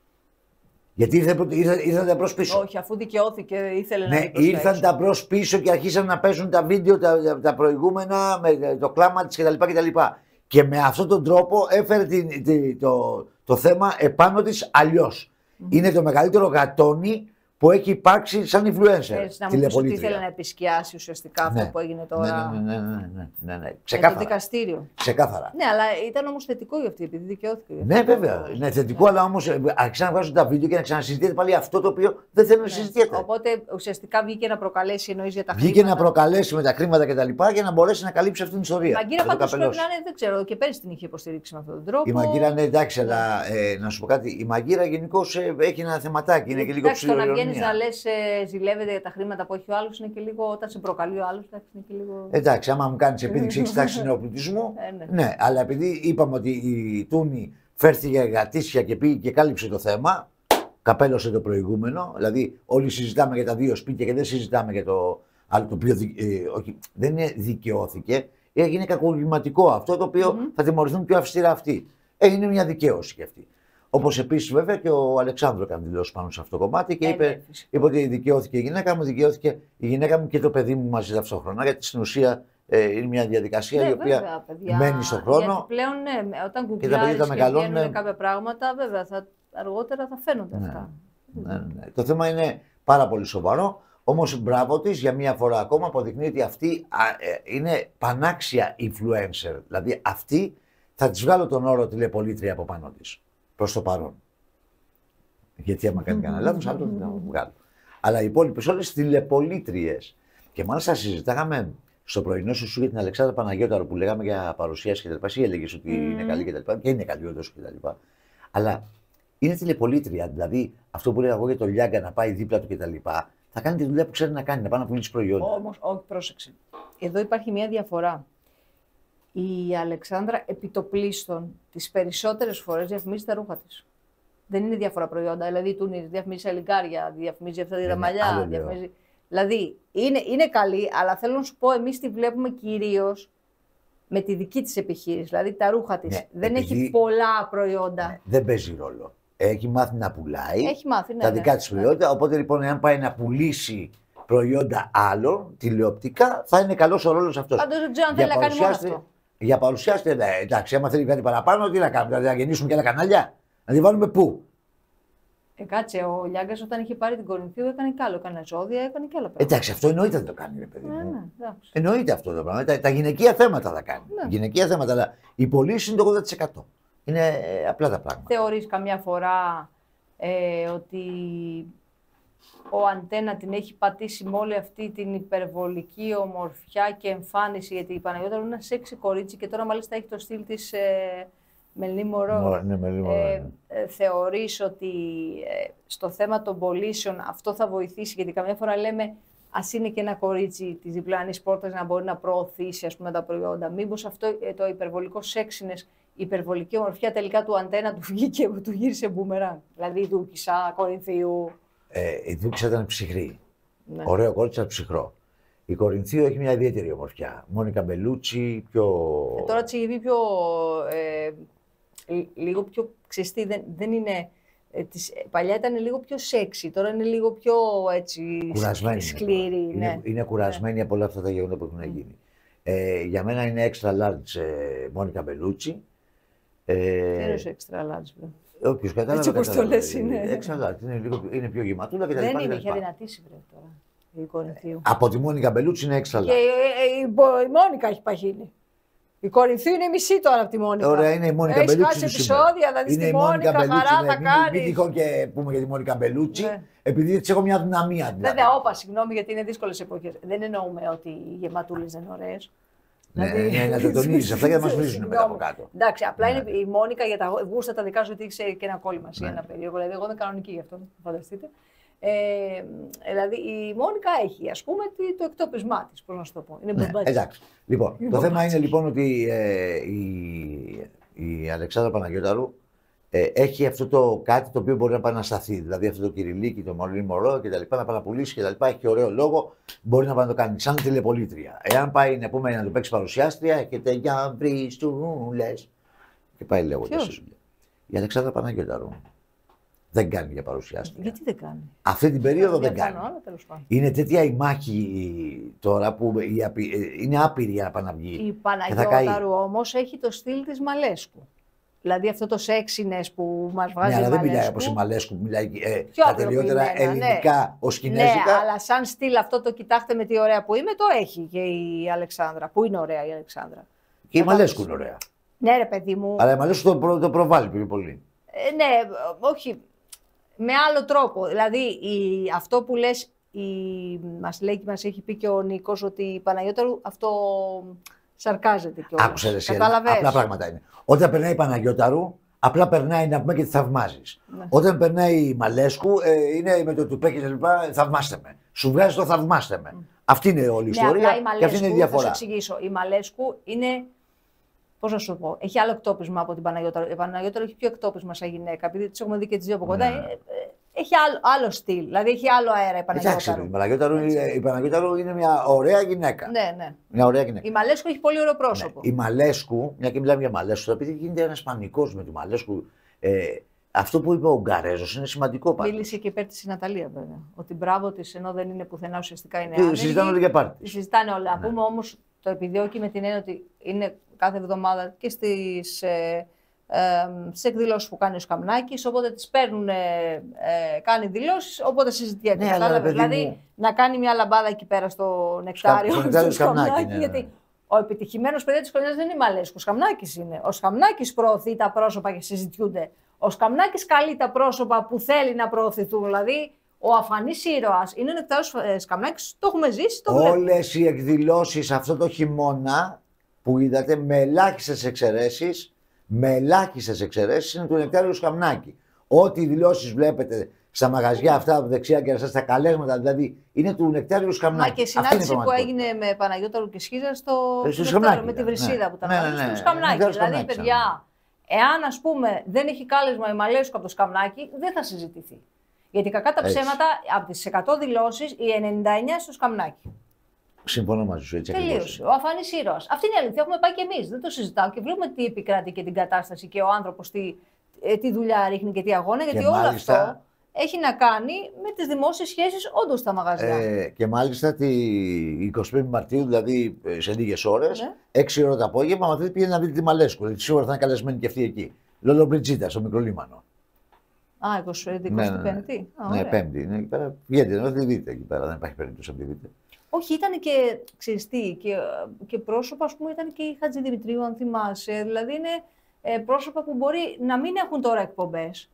A: Γιατί ήρθαν ήρθε, ήρθε τα μπρος πίσω.
B: Όχι, αφού δικαιώθηκε, ήθελε
A: ναι,
B: να είναι.
A: Ήρθαν τα μπρος πίσω και αρχίσαν να παίζουν τα βίντεο τα, τα προηγούμενα με το κλάμα της κτλ. κτλ. Και με αυτόν τον τρόπο έφερε την, την, το, το θέμα επάνω της αλλιώς. Mm-hmm. Είναι το μεγαλύτερο γατόνι που έχει υπάρξει σαν influencer.
B: Έτσι, να μου πεις ότι ήθελε να επισκιάσει ουσιαστικά αυτό
A: ναι.
B: που έγινε τώρα.
A: Ναι, ναι, ναι, ναι, ναι, ναι, ναι. Ξεκάθαρα.
B: Με το δικαστήριο.
A: Ξεκάθαρα.
B: Ναι, αλλά ήταν όμως θετικό για αυτή, επειδή δικαιώθηκε.
A: Ναι, βέβαια. Είναι θετικό, ναι. Αλλά όμως άρχισαν να βγάζουν τα βίντεο και να ξανασυζητιέται πάλι αυτό το οποίο δεν θέλουν να
B: ναι.
A: συζητιέται.
B: Οπότε ουσιαστικά βγήκε να προκαλέσει εννοείς για τα
A: βγήκε
B: χρήματα.
A: Βγήκε να προκαλέσει με τα χρήματα κτλ. Για να μπορέσει να καλύψει αυτήν την ιστορία.
B: Η Μαγκύρα πάντως πρέπει να είναι, δεν ξέρω, και πέρυσι την είχε υποστηρίξει με αυτόν τον τρόπο.
A: Η Μαγκύρα είναι εντάξει, ναι. Αλλά ε, να σου πω κάτι. Η Μαγκύρα γενικώς ε, έχει ένα θεματάκι. Είναι και λίγο ψηλοειρωνία.
B: Το να βγαίνει να λες ε, ζηλεύεται για τα χρήματα που έχει ο άλλος είναι και λίγο. Όταν σε προκαλεί ο άλλος, είναι και λίγο.
A: Εντάξει, άμα μου κάνει επίδειξη έχει τάξη νεοπλουτισμού. Ε, ναι. ναι, αλλά επειδή είπαμε ότι η Τούνη φέρθηκε γατήσια και πήγε και κάλυψε το θέμα, καπέλωσε το προηγούμενο. Δηλαδή, όλοι συζητάμε για τα δύο σπίτια και δεν συζητάμε για το άλλο το οποίο ε, όχι, δεν είναι δικαιώθηκε. Έγινε κακουργηματικό αυτό το οποίο mm-hmm. θα τιμωρηθούν πιο αυστηρά αυτοί. Έγινε μια δικαίωση κι αυτή. Όπως επίσης βέβαια και ο Αλεξάνδρου έκανε δηλώσει πάνω σε αυτό το κομμάτι και είπε, είπε ότι δικαιώθηκε η γυναίκα μου, δικαιώθηκε η γυναίκα μου και το παιδί μου μαζί ταυτόχρονα. Γιατί στην ουσία ε, είναι μια διαδικασία ναι, η οποία βέβαια, παιδιά, μένει στον χρόνο.
B: Γιατί πλέον ναι, όταν κουκλάρεις και, και βγαίνουν κάποια πράγματα, βέβαια θα, αργότερα θα φαίνονται
A: ναι,
B: αυτά.
A: Ναι, ναι, ναι. Το θέμα είναι πάρα πολύ σοβαρό. Όμως μπράβο της για μία φορά ακόμα αποδεικνύει ότι αυτή α, ε, είναι πανάξια influencer. Δηλαδή αυτή θα της βγάλω τον όρο τηλεπολίτρια από πάνω της. Προς το παρόν. Γιατί άμα κάνει κανένα λάθος, άλλο δεν θα μου βγάλω. Αλλά οι υπόλοιπες όλες τηλεπολίτριες. Και μάλιστα συζητάγαμε στο πρωινό σου για την Αλεξάνδρα Παναγιώταρο που λέγαμε για παρουσίαση και τα λοιπά. Εσύ έλεγες ότι mm. είναι καλή και τα λοιπά. Και είναι καλή όντως και τα λοιπά. Αλλά είναι τηλεπολίτρια. Δηλαδή αυτό που λέγα εγώ για το Λιάγκα να πάει δίπλα του και τα λοιπά. Θα κάνει τη δουλειά που ξέρει να κάνει, να πάει να πουλήσει προϊόντα.
B: Όμως, όχι, πρόσεξε. Εδώ υπάρχει μια διαφορά. Η Αλεξάνδρα επιτοπλίστων τις περισσότερες φορές διαφημίζει τα ρούχα της. Δεν είναι διάφορα προϊόντα. Δηλαδή, του διαφημίζει αλιγκάρια, διαφημίζει αυτά τα μαλλιά. Διαφημίζει... Δηλαδή, είναι, είναι καλή, αλλά θέλω να σου πω, εμείς τη βλέπουμε κυρίως με τη δική της επιχείρηση. Δηλαδή, τα ρούχα της. Ναι, δεν επειδή... έχει πολλά προϊόντα.
A: Ναι, δεν παίζει ρόλο. Έχει μάθει να πουλάει
B: έχει μάθει, ναι,
A: τα
B: ναι,
A: δικά
B: ναι,
A: της προϊόντα. Ναι. Οπότε, λοιπόν, εάν πάει να πουλήσει προϊόντα άλλων, τηλεοπτικά, θα είναι καλός ο ρόλος αυτός.
B: Πάντως, δεν ξέρω αν θέλει να κάνει μόνο αυτό.
A: Για παρουσιάστε, ναι, εντάξει, άμα θέλει κάτι παραπάνω, τι να κάνουμε, δηλαδή να γεννήσουμε και άλλα κανάλια, να τη βάλουμε πού.
B: Ε, κάτσε, ο Λιάγκας όταν είχε πάρει την Κορινθίου έκανε κι άλλο, έκανε ζώδια, έκανε κι άλλα πράγματα.
A: Εντάξει, αυτό εννοείται να το κάνει, ρε παιδί μου.
B: Ναι, ναι,
A: εννοείται αυτό το πράγμα. Τα, τα γυναικεία θέματα θα κάνει.
B: Ναι.
A: Γυναικεία θέματα, αλλά οι πωλήσεις είναι το ογδόντα τοις εκατό. Είναι ε, απλά τα πράγματα.
B: Θεωρείς καμιά φορά ε, ότι ο Αντένα την έχει πατήσει με όλη αυτή την υπερβολική ομορφιά και εμφάνιση, γιατί η Παναγιώτα είναι ένα σεξι κορίτσι και τώρα μάλιστα έχει το στυλ της ε, Μελνή Μωρό.
A: Ναι, Μελνή Μωρό.
B: Ε, ε, θεωρείς ότι ε, στο θέμα των πωλήσεων αυτό θα βοηθήσει, γιατί καμιά φορά λέμε ας είναι και ένα κορίτσι της διπλανής πόρτας να μπορεί να προωθήσει ας πούμε, τα προϊόντα. Μήπως αυτό ε, το υπερβολικό σεξινες, η υπερβολική ομορφιά τελικά του Αντένα του βγήκε του γύρισε μπούμεραν. Δηλαδή η Δούκισσα, Κορινθίου.
A: Ε, η Δούκισσα ήταν ψυχρή.
B: Ναι.
A: Ωραίο κόρτσι, αλλά ψυχρό. Η Κορινθίου έχει μια ιδιαίτερη ομορφιά. Μόνικα Μπελούτσι, πιο.
B: Ε, τώρα της έχει βγει πιο. Ε, λίγο πιο ξεστή. Δεν, δεν είναι. Ε, της, παλιά ήταν λίγο πιο σεξι, τώρα είναι λίγο πιο έτσι.
A: Κουρασμένη.
B: Σκληρή.
A: Είναι,
B: ναι.
A: είναι, είναι κουρασμένη ναι. από όλα αυτά τα γεγονότα που έχουν mm. γίνει. Ε, για μένα είναι extra large ε, Μόνικα Μπελούτσι.
B: Ε, Τι είναι extra large,
A: Όποιος κατάλαβε.
B: Έτσι όπως το λες είναι.
A: Extra large, είναι, λίγο, είναι πιο γηματούλα και τα
B: Δεν
A: λοιπά.
B: είναι, είχε αδυνατήσει βρε τώρα. η Κορινθίου.
A: Από τη Μόνικα Μπελούτσι είναι έξτρα
B: Και η, η, η Μόνικα έχει παχύνει. Η Κορινθίου είναι μισή τώρα από τη Μόνικα.
A: Ωραία, είναι η Μόνικα
B: Έχεις
A: Μπελούτσι.
B: χάσει επεισόδια, δηλαδή
A: είναι
B: στη
A: η Μόνικα
B: Μόνικα χαρά
A: ναι,
B: θα κάνεις.
A: Μην τυχόν και πούμε για τη Μόνικα Μπελούτσι,
B: Ναι.
A: επειδή της έχω μια δυναμία. Δηλαδή.
B: Βέβαια, όπα, συγγνώμη γιατί είναι δύσκολες εποχές. Δεν εννοούμε ότι οι γεματούλες δεν είναι ωραίες.
A: Ναι,
B: Δηλαδή-
A: ναι, να το τονίζεις αυτά για να μας βρίζουν μετά από
B: Συγγνώμη.
A: κάτω.
B: Εντάξει, απλά
A: Ναι.
B: είναι η Μόνικα για τα γούστα τα δικά σου ότι είχε και ένα κόλλημα σε
A: Ναι.
B: ένα περίεργο. Δηλαδή, εγώ είμαι κανονική γι' αυτό, φανταστείτε. Ε, δηλαδή, η Μόνικα έχει, ας πούμε, τι- το εκτόπισμά της, πώς να σου το πω. Είναι
A: Ναι,
B: μπουμπάτσι.
A: εντάξει. Λοιπόν,
B: Είναι
A: το θέμα
B: μπουμπάτσι.
A: είναι λοιπόν ότι ε, η, η Αλεξάνδρα Παναγιώταρου ε, έχει αυτό το κάτι το οποίο μπορεί να πάει να σταθεί. Δηλαδή αυτό το κυριλίκι, το μωρή μωρό και τα λοιπά, να πάει να πουλήσει και τα λοιπά. Έχει και ωραίο λόγο, μπορεί να πάει να το κάνει σαν τηλεπολίτρια. Εάν πάει να, πούμε, να το παίξει παρουσιάστρια, έχετε για βριστούλες. Και πάει λέγοντα.
B: Ποιος?
A: Η Αλεξάνδρα Παναγιώταρου δεν κάνει για παρουσιάστρια.
B: Γιατί δεν κάνει.
A: Αυτή την περίοδο δεν
B: Διαφάνω,
A: κάνει.
B: αλλά τέλος πάντων.
A: Είναι τέτοια η μάχη τώρα που η απει- ε, είναι άπειρη για να πάει να βγει.
B: Η
A: Και θα καεί.
B: Παναγιώταρου όμως έχει το στυλ της Μαλέσκου. Δηλαδή αυτό το sexiness που μας βγάζει
A: Ναι,
B: η
A: αλλά δεν
B: Μαλέσκου.
A: μιλάει όπως η Μαλέσκου, μιλάει ε,
B: Πιο
A: τα τελειότερα
B: απλοποιημένα, ναι.
A: ελληνικά ως
B: Ναι,
A: κινέζικα.
B: αλλά σαν στυλ αυτό το κοιτάξτε με τι ωραία που είμαι, το έχει και η Αλεξάνδρα. Που είναι ωραία η Αλεξάνδρα.
A: Και η
B: Κατάλαβες.
A: Μαλέσκου είναι ωραία.
B: Ναι, ρε παιδί μου.
A: Αλλά η Μαλέσκου το, προ- το προβάλλει πιο πολύ.
B: Ε, ναι, όχι. Με άλλο τρόπο. Δηλαδή, η, αυτό που λες, η, μας λέει και μας έχει πει και ο Νίκος ότι η Παναγιώταρου αυτό σαρκάζεται κιόλας.
A: Άκουσε ρε, εσύ,
B: Καταλαβες.
A: απλά πράγματα είναι. Όταν περνάει η Παναγιώταρου, απλά περνάει να πούμε και τη θαυμάζεις.
B: Ναι.
A: Όταν περνάει η Μαλέσκου, ε, είναι με το τουπέκι και τα λοιπά, θαυμάστε με. Σου βγάζει το θαυμάστε με. Αυτή είναι όλη η
B: Ναι,
A: ιστορία
B: απλά η
A: και αυτή είναι η
B: Μαλέσκου, θα σου
A: διαφορά.
B: εξηγήσω. Η Μαλέσκου είναι, πώς να σου το πω, έχει άλλο εκτόπισμα από την Παναγιώταρου. Η Παναγιώταρου έχει πιο εκτόπισμα σαν γυναίκα, επειδή τις έχουμε δει και τις δύο από κοντά.
A: Ναι.
B: Ε, ε, Έχει άλλο, άλλο στυλ, δηλαδή έχει άλλο αέρα η
A: Εντάξει,
B: Παναγιώταρου.
A: η Παναγιώταρου, είναι- η Παναγιώταρου είναι μια ωραία γυναίκα.
B: Ναι, ναι.
A: Μια ωραία γυναίκα.
B: Η Μαλέσκου έχει πολύ ωραίο πρόσωπο.
A: Ναι. Η Μαλέσκου, μια και μιλάμε για Μαλέσκου, επειδή γίνεται ένα πανικό με τη Μαλέσκου, ε, αυτό που είπε ο Ουγγαρέζος είναι σημαντικό πάντα.
B: Μίλησε και υπέρ της η Ναταλία, βέβαια. Ότι μπράβο της, ενώ δεν είναι πουθενά, ουσιαστικά είναι
A: Και
B: άνεργη.
A: συζητάνε όλοι για πάρτι.
B: Τη συζητάνε όλα. Να
A: Ναι.
B: πούμε όμως το επιδιώκει με την έννοια ότι είναι κάθε εβδομάδα και στις, ε, ε, στις εκδηλώσεις που κάνει ο Σκαμνάκης, οπότε τις παίρνουν, ε, ε, κάνει δηλώσεις, οπότε συζητιέται.
A: Ναι, αλλά,
B: Κατάλαβες?
A: παιδί
B: δηλαδή
A: μου-
B: να κάνει μια λαμπάδα εκεί πέρα στο νεκτάριο,
A: στο νεκτάριο
B: στο
A: Σκαμνάκη,
B: Σκαμνάκη,
A: ναι, ναι,
B: γιατί
A: ναι.
B: ο επιτυχημένος παιδί της χρονιάς δεν είναι η Μαλέσκου, ο Σκαμνάκης είναι. Ο Σκαμνάκης προωθεί τα πρόσωπα και συζητιούνται. Ο Σκαμνάκης καλεί τα πρόσωπα που θέλει να προωθηθούν. Δηλαδή, ο αφανής ήρωας είναι ο Νεκτάριος ε, Σκαμνάκης, το έχουμε ζήσει, το βλέπουμε.
A: Όλες οι εκδηλώσεις αυτό το χειμώνα που είδατε με ελάχιστες εξαιρέσεις, με ελάχιστες εξαιρέσεις είναι του Νεκτάριου Σκαμνάκη. Ό,τι δηλώσεις βλέπετε στα μαγαζιά αυτά από δεξιά και αριστερά, στα καλέσματα δηλαδή, είναι του Νεκτάριου Σκαμνάκη.
B: Μα και
A: Αυτή είναι η
B: συνάντηση που
A: πραγματικότητα.
B: έγινε με Παναγιώταρου και Σχίζα στο,
A: Ε, στο
B: στο
A: Σκαμνάκη
B: με τη
A: ήταν,
B: Βρυσίδα
A: ναι.
B: που ήταν
A: Ναι,
B: μαζί
A: ναι,
B: στο
A: ναι.
B: Σκαμνάκη.
A: Νεκτάριο
B: Δηλαδή,
A: Σκαμνάκη,
B: παιδιά, εάν ας πούμε δεν έχει κάλεσμα η Μαλέσκου από το Σκαμνάκη, δεν θα συζητηθεί. Γιατί κακά τα
A: Έτσι.
B: ψέματα, από τις εκατό δηλώσεις, οι ενενήντα εννιά στο Σκαμνάκη.
A: Συμφωνώ μαζί σου έτσι ακριβώς.
B: Τελείωσε. Ο αφανής ήρωας. Αυτή είναι η αλήθεια. Έχουμε πάει κι εμείς. Δεν το συζητάω και βλέπουμε τι επικράτει και την κατάσταση και ο άνθρωπος τι, ε, τι δουλειά ρίχνει και τι αγώνα. Γιατί όλο
A: μάλιστα-
B: αυτό έχει να κάνει με τις δημόσιες σχέσεις όντως στα μαγαζιά.
A: Ε, και μάλιστα τη εικοστή πέμπτη Μαρτίου, δηλαδή ε, σε λίγες ώρες,
B: Ναι.
A: έξι ώρα το απόγευμα, μαθαίνετε πήγαινε να δείτε τη Μαλέσκου. Δηλαδή σίγουρα θα είναι καλεσμένη και αυτή εκεί. Λολομπριτζίτα, στο Μικρολίμανο.
B: Α, εικοστή πέμπτη.
A: Ναι, ναι, ναι.
B: Α,
A: Ναι,
B: ωραία.
A: Πέμπτη είναι εκεί πέρα. Βγαίνετε να τη δείτε εκεί πέρα, δεν υπάρχει περίπτωση να τη δείτε.
B: Όχι, ήταν και, ξέρεις τι, και, και πρόσωπα, ας πούμε, ήταν και η Χατζηδημητρίου, αν θυμάσαι. Δηλαδή, είναι ε, πρόσωπα που μπορεί να μην έχουν τώρα εκπομπές.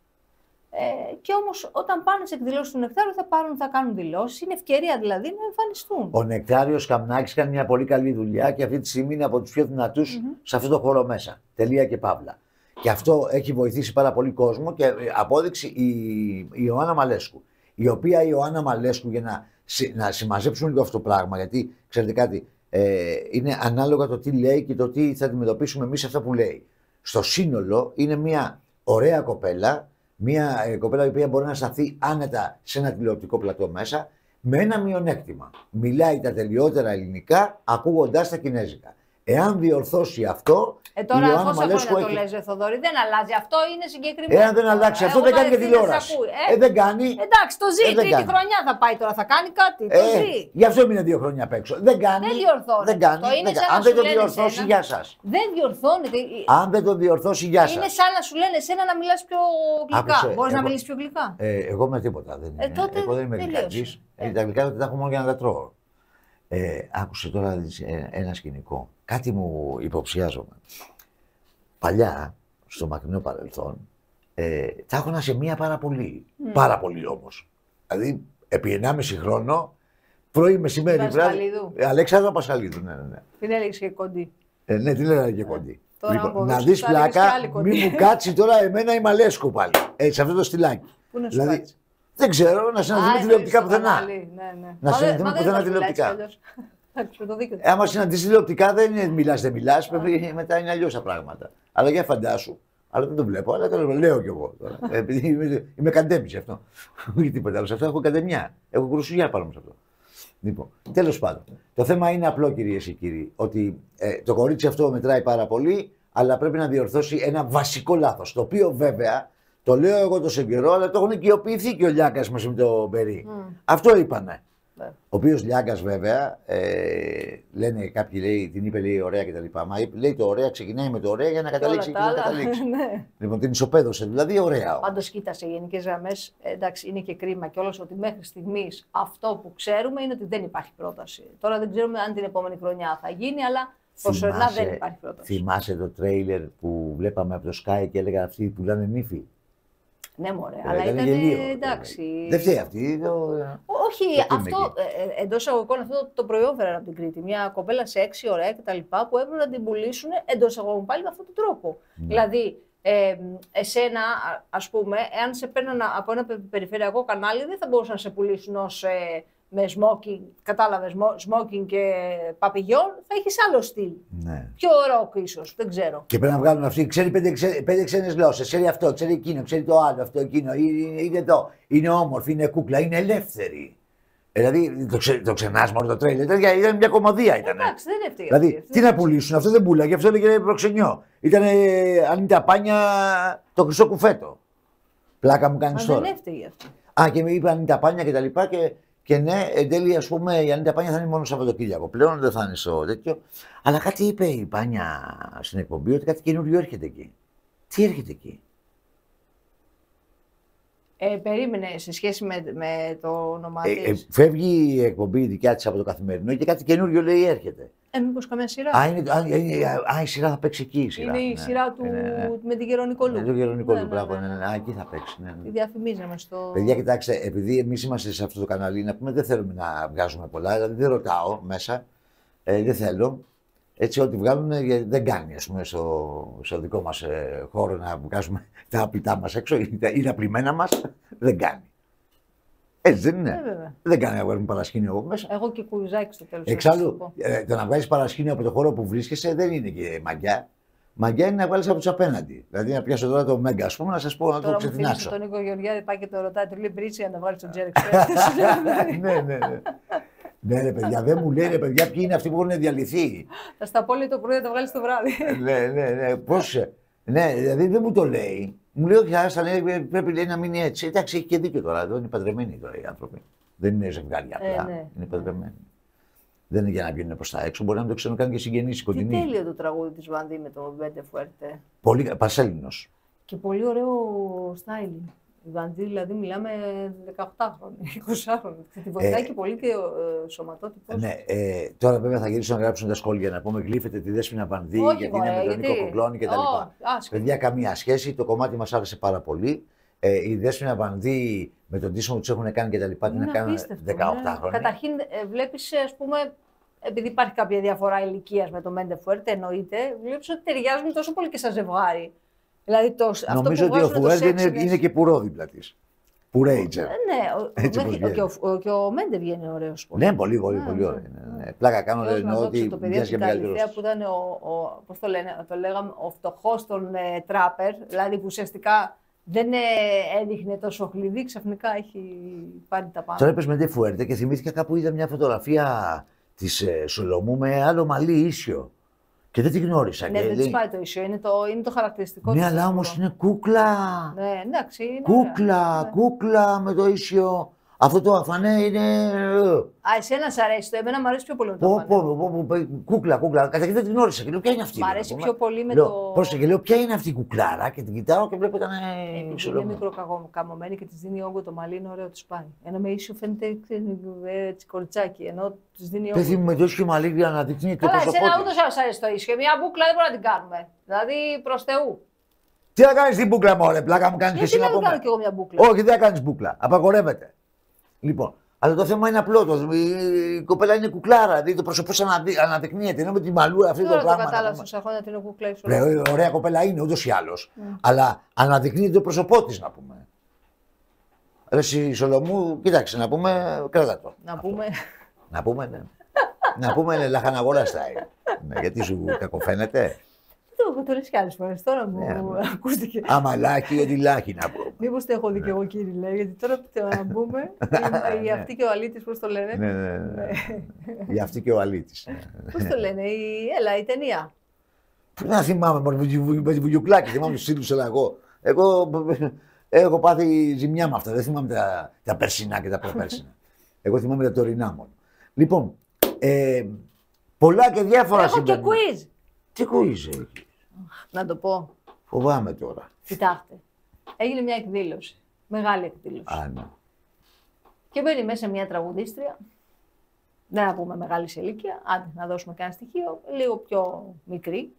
B: Ε, και όμως, όταν πάνε σε εκδηλώσεις του Νεκτάριου, θα, πάρουν, θα κάνουν δηλώσεις. Είναι ευκαιρία δηλαδή να εμφανιστούν.
A: Ο Νεκτάριος Καμνάκης κάνει μια πολύ καλή δουλειά και αυτή τη στιγμή είναι από τους πιο δυνατούς σε αυτό το χώρο μέσα. Τελεία και παύλα. Και αυτό έχει βοηθήσει πάρα πολύ κόσμο και ε, απόδειξη η, η Ιωάννα Μαλέσκου. Η οποία η Ιωάννα Μαλέσκου, για να, συ- να συμμαζέψουν λίγο αυτό το πράγμα, γιατί ξέρετε κάτι, ε, είναι ανάλογα το τι λέει και το τι θα αντιμετωπίσουμε εμείς αυτά που λέει. Στο σύνολο είναι μια ωραία κοπέλα, μια ε, κοπέλα η οποία μπορεί να σταθεί άνετα σε ένα τηλεοπτικό πλατό μέσα, με ένα μειονέκτημα. Μιλάει τα τελειότερα ελληνικά ακούγοντάς τα κινέζικα. Εάν διορθώσει αυτό.
B: Ε, τώρα
A: η Ιωάννα
B: πόσα
A: Μαλέσκου
B: χρόνια το
A: έχει...
B: λες, ρε Θοδωρή, δεν αλλάζει. Αυτό είναι συγκεκριμένο.
A: Εάν δεν αλλάξει αυτό, δεν κάνει και τηλεόραση.
B: Ε,
A: ε, δεν κάνει.
B: Εντάξει, το ζει.
A: Ε,
B: Τρίτη
A: κάνει.
B: χρονιά θα πάει τώρα, θα κάνει κάτι. Το
A: Ε,
B: ζει.
A: γι' αυτό έμεινε δύο χρόνια απ' έξω. Δεν κάνει.
B: Δεν διορθώνεται.
A: Δεν κάνει.
B: Αυτό είναι
A: δεν
B: σαν
A: κάνει.
B: να
A: Αν δεν
B: σου
A: το
B: λένε
A: διορθώσει,
B: εσένα.
A: γεια σα.
B: Δεν διορθώνεται.
A: Αν δεν το διορθώσει, γεια σα.
B: Είναι σαν να σου λένε εσένα να μιλάς πιο γλυκά.
A: Άκουσε,
B: Μπορείς να
A: εγώ-
B: μιλήσεις πιο γλυκά.
A: Ε, εγώ με τίποτα. Δεν
B: Ε,
A: είναι.
B: τότε
A: εγώ δεν είμαι
B: τελείωσε.
A: γλυκατής.
B: Ε.
A: Ε, τα γλυκά τα έχω μόνο για να τα τρώω. Ε, άκουσε τώρα ε, ένα σκηνικό. Κάτι μου υποψιάζομαι. Παλιά, στο μακρινό παρελθόν, ε, τα έχω σε μία πάρα πολύ.
B: Mm.
A: Πάρα πολύ όμως. Δηλαδή, επί ενάμιση χρόνο, πρωί, μεσημέρι, βράδυ.
B: Πασχαλίδου.
A: Ε, Αλέξανδρο Πασχαλίδου, ναι, ναι. ναι.
B: Την έλεγες και κοντή.
A: Ε, ναι, τι λέγανε και κοντή.
B: Τώρα
A: Λοιπόν,
B: αν μπορούσες,
A: να δεις
B: θα έλεγες
A: πλάκα,
B: και άλλη κοντή.
A: μη μου κάτσει τώρα εμένα η Μαλέσκου πάλι. Ε, σε αυτό το στυλάκι.
B: Πού να σου
A: Δηλαδή,
B: κάτσει.
A: δεν ξέρω, να συναντηθούμε
B: Α,
A: τηλεοπτικά
B: στο
A: πουθενά.
B: κανάλι, ναι, ναι.
A: Να
B: Μα δεν-
A: συναντηθούμε
B: μα δεν
A: πουθενά
B: θα σου λέει
A: τηλεοπτικά.
B: έτσι κι αλλιώς. Εντάξει, με το δίκιο του.
A: Ε, άμα συναντήσει τηλεοπτικά δεν είναι μιλά, δεν μιλά. Πρέπει μετά είναι αλλιώ τα πράγματα. Αλλά για φαντάσου. Αλλά δεν το βλέπω, αλλά το λέω κι εγώ τώρα. Ε, Επειδή είμαι, είμαι καντέμι σε αυτό. Όχι τίποτα άλλο. Σε αυτό έχω καντεμιά. Έχω κρουσουλιά πάνω μου σε αυτό. Λοιπόν, τέλος πάντων. Το θέμα είναι απλό, κυρίες και κύριοι. Ότι ε, το κορίτσι αυτό μετράει πάρα πολύ, αλλά πρέπει να διορθώσει ένα βασικό λάθος. Το οποίο βέβαια το λέω εγώ τόσο καιρό, αλλά το έχουν οικειοποιηθεί και ο Λιάκας μαζί με τον Μπερί.
B: Mm.
A: Αυτό είπανε.
B: Ναι.
A: Ο οποίο Λιάγκας βέβαια, ε, λένε κάποιοι, λέει, την είπε λέει ωραία κτλ. Μα λέει το ωραία ξεκινάει με το ωραία για να καταλήξει
B: όλα
A: και
B: τα
A: να
B: άλλα,
A: καταλήξει.
B: ναι.
A: Λοιπόν, την ισοπαίδωσε, δηλαδή ωραία.
B: Πάντω, κοίτα, σε γενικέ γραμμέ, εντάξει, είναι και κρίμα κιόλας ότι μέχρι στιγμή αυτό που ξέρουμε είναι ότι δεν υπάρχει πρόταση. Τώρα δεν ξέρουμε αν την επόμενη χρονιά θα γίνει, αλλά προσωρινά
A: Θυμάσαι-
B: δεν υπάρχει πρόταση.
A: Θυμάσαι το τρέιλερ που βλέπαμε από το Sky και έλεγα αυτοί που πουλάνε νύφη.
B: Ναι, μωρέ,
A: Ε,
B: αλλά
A: ήταν
B: ήταν
A: γελίο.
B: εντάξει.
A: Δεν φταίει αυτή. Το...
B: Όχι,
A: το
B: αυτό ε, εντό εισαγωγικών αυτό το προϊόν φέραν από την Κρήτη. Μια κοπέλα σεξι, ωραία κτλ. Που έπρεπε να την πουλήσουν εντό εισαγωγικών πάλι με αυτόν τον τρόπο.
A: Ναι.
B: Δηλαδή, ε, εσένα, α πούμε, εάν σε παίρναν από ένα πε- περιφερειακό κανάλι, δεν θα μπορούσαν να σε πουλήσουν ως ε, με smoking, κατάλαβε, smoking και παπηγιόν, θα έχει άλλο στυλ.
A: Ναι.
B: Πιο ροκ, ίσως, δεν ξέρω.
A: Και πρέπει να βγάλουν αυτοί. Ξέρει πέντε, ξέ, πέντε ξένες γλώσσες. Ξέρει αυτό, ξέρει εκείνο, ξέρει το άλλο, αυτό, εκείνο. Είναι, είναι εδώ. Είναι όμορφη, είναι κούκλα, είναι ελεύθερη. Δηλαδή το, ξε, το ξενάς μόνο το τρέιλερ. Ήταν, ήταν μια κομμωδία ήταν.
B: Εντάξει, δεν είναι αυτή.
A: Δηλαδή,
B: αυτή,
A: τι να πουλήσουν, αυτό δεν πουλάγε, αυτό έλεγε προξενιό. Ήταν αν τα πάνια το χρυσό κουφέτο. Πλάκα μου κάνει
B: Μα
A: τώρα.
B: δεν έφταιγε αυτό.
A: Α, και με είπαν τα πάνια και τα λοιπά και, και ναι, εν τέλει, ας πούμε, η Ανίτα Πάνια θα είναι μόνο Σαββατοκύριακο. Πλέον δεν θα είναι στο τέτοιο. Αλλά κάτι είπε η Πάνια στην εκπομπή ότι κάτι καινούριο έρχεται εκεί. Τι έρχεται εκεί.
B: Ε, περίμενε σε σχέση με, με το όνομά
A: Ε,
B: της.
A: ε, φεύγει η εκπομπή η δικιά τη από το καθημερινό και κάτι καινούριο λέει έρχεται.
B: Ε, μήπως καμιά σειρά.
A: Α, είναι, α, είναι, α, η σειρά θα παίξει εκεί. Η σειρά,
B: είναι η
A: ναι.
B: σειρά του
A: Ε, ναι, ναι.
B: με την Γερονικολού.
A: Με τον Γερονικόλου,
B: Ναι, ναι,
A: μπράβο,
B: ναι,
A: ναι,
B: ναι.
A: ναι. Α, εκεί θα παίξει. Ναι, ναι.
B: Τη διαφημίζαμε στο.
A: Παιδιά, κοιτάξτε, επειδή εμεί είμαστε σε αυτό το κανάλι, να πούμε δεν θέλουμε να βγάζουμε πολλά, δηλαδή δεν ρωτάω μέσα, ε, δεν θέλω. Έτσι, ό,τι βγάλουν ε, δεν κάνει, ας πούμε, στο, στο δικό μας ε, χώρο να βγάζουμε τα απλητά μας έξω ή τα, ή τα πλημμένα μας, δεν κάνει. Έτσι δεν είναι.
B: Ε, βέβαια.
A: Δεν κάνει να βγάλουμε παρασκήνιο από μέσα.
B: Εγώ και κουριζάκι στο τέλος.
A: Εξάλλου, ε, το να βγάλει παρασκήνιο από το χώρο που βρίσκεσαι δεν είναι και μαγιά. Μαγιά είναι να βγάλει από του απέναντι. Δηλαδή, να πιάσω τώρα το Μέγκα, α πούμε, να σα πω να το
B: Τώρα μου φίλησε
A: ξετινάξω.
B: τον Νίκο Γεωργιάδη, πάει και το ρωτάει, του λέει Μπρίτσια να βάλει τον Τζέρεξ.
A: ναι, ναι, ναι. Ναι, ρε παιδιά, δεν μου λέει ρε παιδιά ποιοι είναι αυτοί που έχουν διαλυθεί.
B: Θα στα πω λέει το πρωί, θα το βγάλει το βράδυ.
A: ναι, ναι, ναι. Πώς. Ναι, δηλαδή δεν μου το λέει. Μου λέει όχι, άστα λέει, πρέπει λέει, να μείνει έτσι. Εντάξει, έχει και δίκιο τώρα. Εδώ είναι παντρεμένοι τώρα οι άνθρωποι. Δεν είναι ζευγάρια απλά.
B: Ε, ναι.
A: Είναι παντρεμένοι. Δεν είναι για να βγαίνουν προ τα έξω. Μπορεί να το ξέρουν κάνει και συγγενείς
B: Τι
A: κοντινοί.
B: τέλειο το τραγούδι της Βανδί με τον Μπέντε Φουέρτε.
A: Πολύ Πασέλινος.
B: Και πολύ ωραίο styling. Η Βανδί δηλαδή μιλάμε δεκαοκτώ χρόνια, είκοσι χρόνια. Τη βοηθάει
A: Ε,
B: και πολύ και ο σωματότυπος.
A: Ναι, ε, τώρα βέβαια θα γυρίσουν να γράψουν τα σχόλια να πούμε γλύφεται τη Δέσποινα Βανδί
B: Όχι,
A: γιατί
B: μωρέ,
A: είναι με τον
B: γιατί?
A: Νίκο Κοκλώνη κτλ.
B: Ω, άσχετο.
A: Παιδιά, καμία σχέση. Το κομμάτι μας άρεσε πάρα πολύ. Ε, η Δέσποινα Βανδί με τον τίσιμο που του έχουν κάνει κτλ. Την
B: Είναι
A: έκαναν
B: απίστευτο,
A: δεκαοκτώ
B: ναι.
A: χρόνια.
B: Καταρχήν, ε, βλέπεις, ας πούμε, επειδή υπάρχει κάποια διαφορά ηλικίας με τον Μέντε Φουέρτε, εννοείται, βλέπεις ότι ταιριάζουν τόσο πολύ και σαν ζευγάρι. Δηλαδή, το, αυτό
A: Νομίζω
B: που
A: ότι ο
B: βγάζουν το
A: Φουέρτε είναι,
B: sexiness-
A: είναι και πουρό δίπλα τη. Πουρέιτζερ.
B: Ε, ναι, ο,
A: Έτσι
B: μέχρι-
A: πως
B: ο- και, ο,
A: βγαίνει.
B: ο, και ο Μέντε βγαίνει ωραίος. πολύ.
A: Ναι, πολύ, πολύ,
B: Ναι,
A: πολύ
B: ναι.
A: ωραία. Ναι, ναι. Πλάκα κάνω,
B: Θεός να
A: εννοώ
B: δόξει
A: ότι
B: το παιδί
A: μοιάζει
B: από
A: και
B: την
A: μεγαλύτερο.
B: Καλυθέα που ήταν ο, ο, πώς το λένε, το λέγαμε, ο φτωχός των ε, τράπερ, δηλαδή που ουσιαστικά δεν ε, έδειχνε τόσο χλειδί, ξαφνικά έχει πάρει τα πάνω.
A: Τώρα είπες με Ντε Φουέρτε και θυμήθηκα κάπου είδα μια φωτογραφία της ε, Σολομού με άλλο μαλλί ίσιο. Και δεν τη γνώρισα.
B: Ναι,
A: και
B: δεν
A: λέει...
B: της πάει το ίσιο. Είναι το, είναι το χαρακτηριστικό.
A: Ναι, αλλά όμως είναι κούκλα.
B: Ναι, εντάξει. Είναι
A: κούκλα,
B: ωραία.
A: κούκλα με το ίσιο. Αυτό το αφανέ είναι.
B: Α, εσένα σ' αρέσει το, εμένα μου αρέσει πιο πολύ με το
A: Πω,
B: αφανέ.
A: πω, πω, πω, κούκλα, κούκλα. Καταρχήν δεν την γνώρισα και λέω ποια είναι αυτή.
B: Μ' αρέσει πιο πολύ με
A: λέω,
B: το.
A: Πρόσεχε, και λέω ποια είναι αυτή η κουκλάρα και την κοιτάω και βλέπω ήταν.
B: Επειδή είναι μικροκαμωμένη και τη δίνει όγκο το μαλλί, είναι ωραίο τη πάει. Ενώ με ίσιο φαίνεται έτσι κοριτσάκι, ενώ τη δίνει όγκο.
A: Παιδί με το ίσιο μαλλί για να αναδεικνύει το πρόσωπό της.
B: Καλά, εσένα ούτως ή άλλως αρέσει το ίσιο. Μια μπούκλα δεν μπορούμε να την κάνουμε. Δηλαδή προς Θεού.
A: Τι θα κάνεις την μπούκλα, μωρέ, πλάκα μου κάνεις και εσύ να
B: πούμε.
A: πούμε.
B: Δεν κάνω κι εγώ μια μπούκλα.
A: Όχι, δεν θα κάνεις μπούκλα. Απαγορεύεται. Λοιπόν, αλλά το θέμα είναι απλό. Το, η κοπέλα είναι κουκλάρα, δηλαδή το πρόσωπό σου αναδεικνύεται. Ενώ με τη μαλλούρα αυτή το
B: Τώρα
A: πράγμα.
B: το κατάλαβα τόσα χρόνια ότι είναι κουκλά.
A: Ρε, ωραία κοπέλα είναι ούτως ή άλλως. Mm. Αλλά αναδεικνύεται το πρόσωπό της, να πούμε. Ρε εσύ Σολομού, κοίταξε να πούμε, κράτα το.
B: Να πούμε.
A: Να πούμε, ναι. Να πούμε, είναι λαχαναγόρα style. Ναι, γιατί σου κακοφαίνεται.
B: Το, το λες κι άλλες φορές, τώρα μου yeah, ακούστηκε.
A: Άμα λάχη, γιατί λάχη να πούμε.
B: Μήπως το έχω δει κι εγώ κύριε, γιατί τώρα που το να πούμε, η αυτή και ο αλήτης, πώς το λένε.
A: Ναι, ναι, ναι. Η αυτή και ο αλήτης.
B: Πώς το λένε, η, έλα, η ταινία.
A: Πού να θυμάμαι, μόνο με τη βουγιουκλάκη, θυμάμαι τους σύλλους, έλα εγώ. Εγώ έχω πάθει ζημιά με αυτά, δεν θυμάμαι τα, τα περσινά και τα προπέρσινα. Εγώ θυμάμαι τα τωρινά μόνο. Λοιπόν, ε, πολλά και διάφορα
B: έχω
A: συμβαίνουν.
B: Έχω και quiz.
A: Τι quiz έχει.
B: Να το πω.
A: Φοβάμαι τώρα.
B: Κοιτάξτε. Έγινε μια εκδήλωση. Μεγάλη εκδήλωση.
A: Α, ναι.
B: Και μπαίνει μέσα μια τραγουδίστρια. Δεν να πούμε μεγάλη σε ηλικία. Άντε, να δώσουμε κανένα στοιχείο. Λίγο πιο μικρή.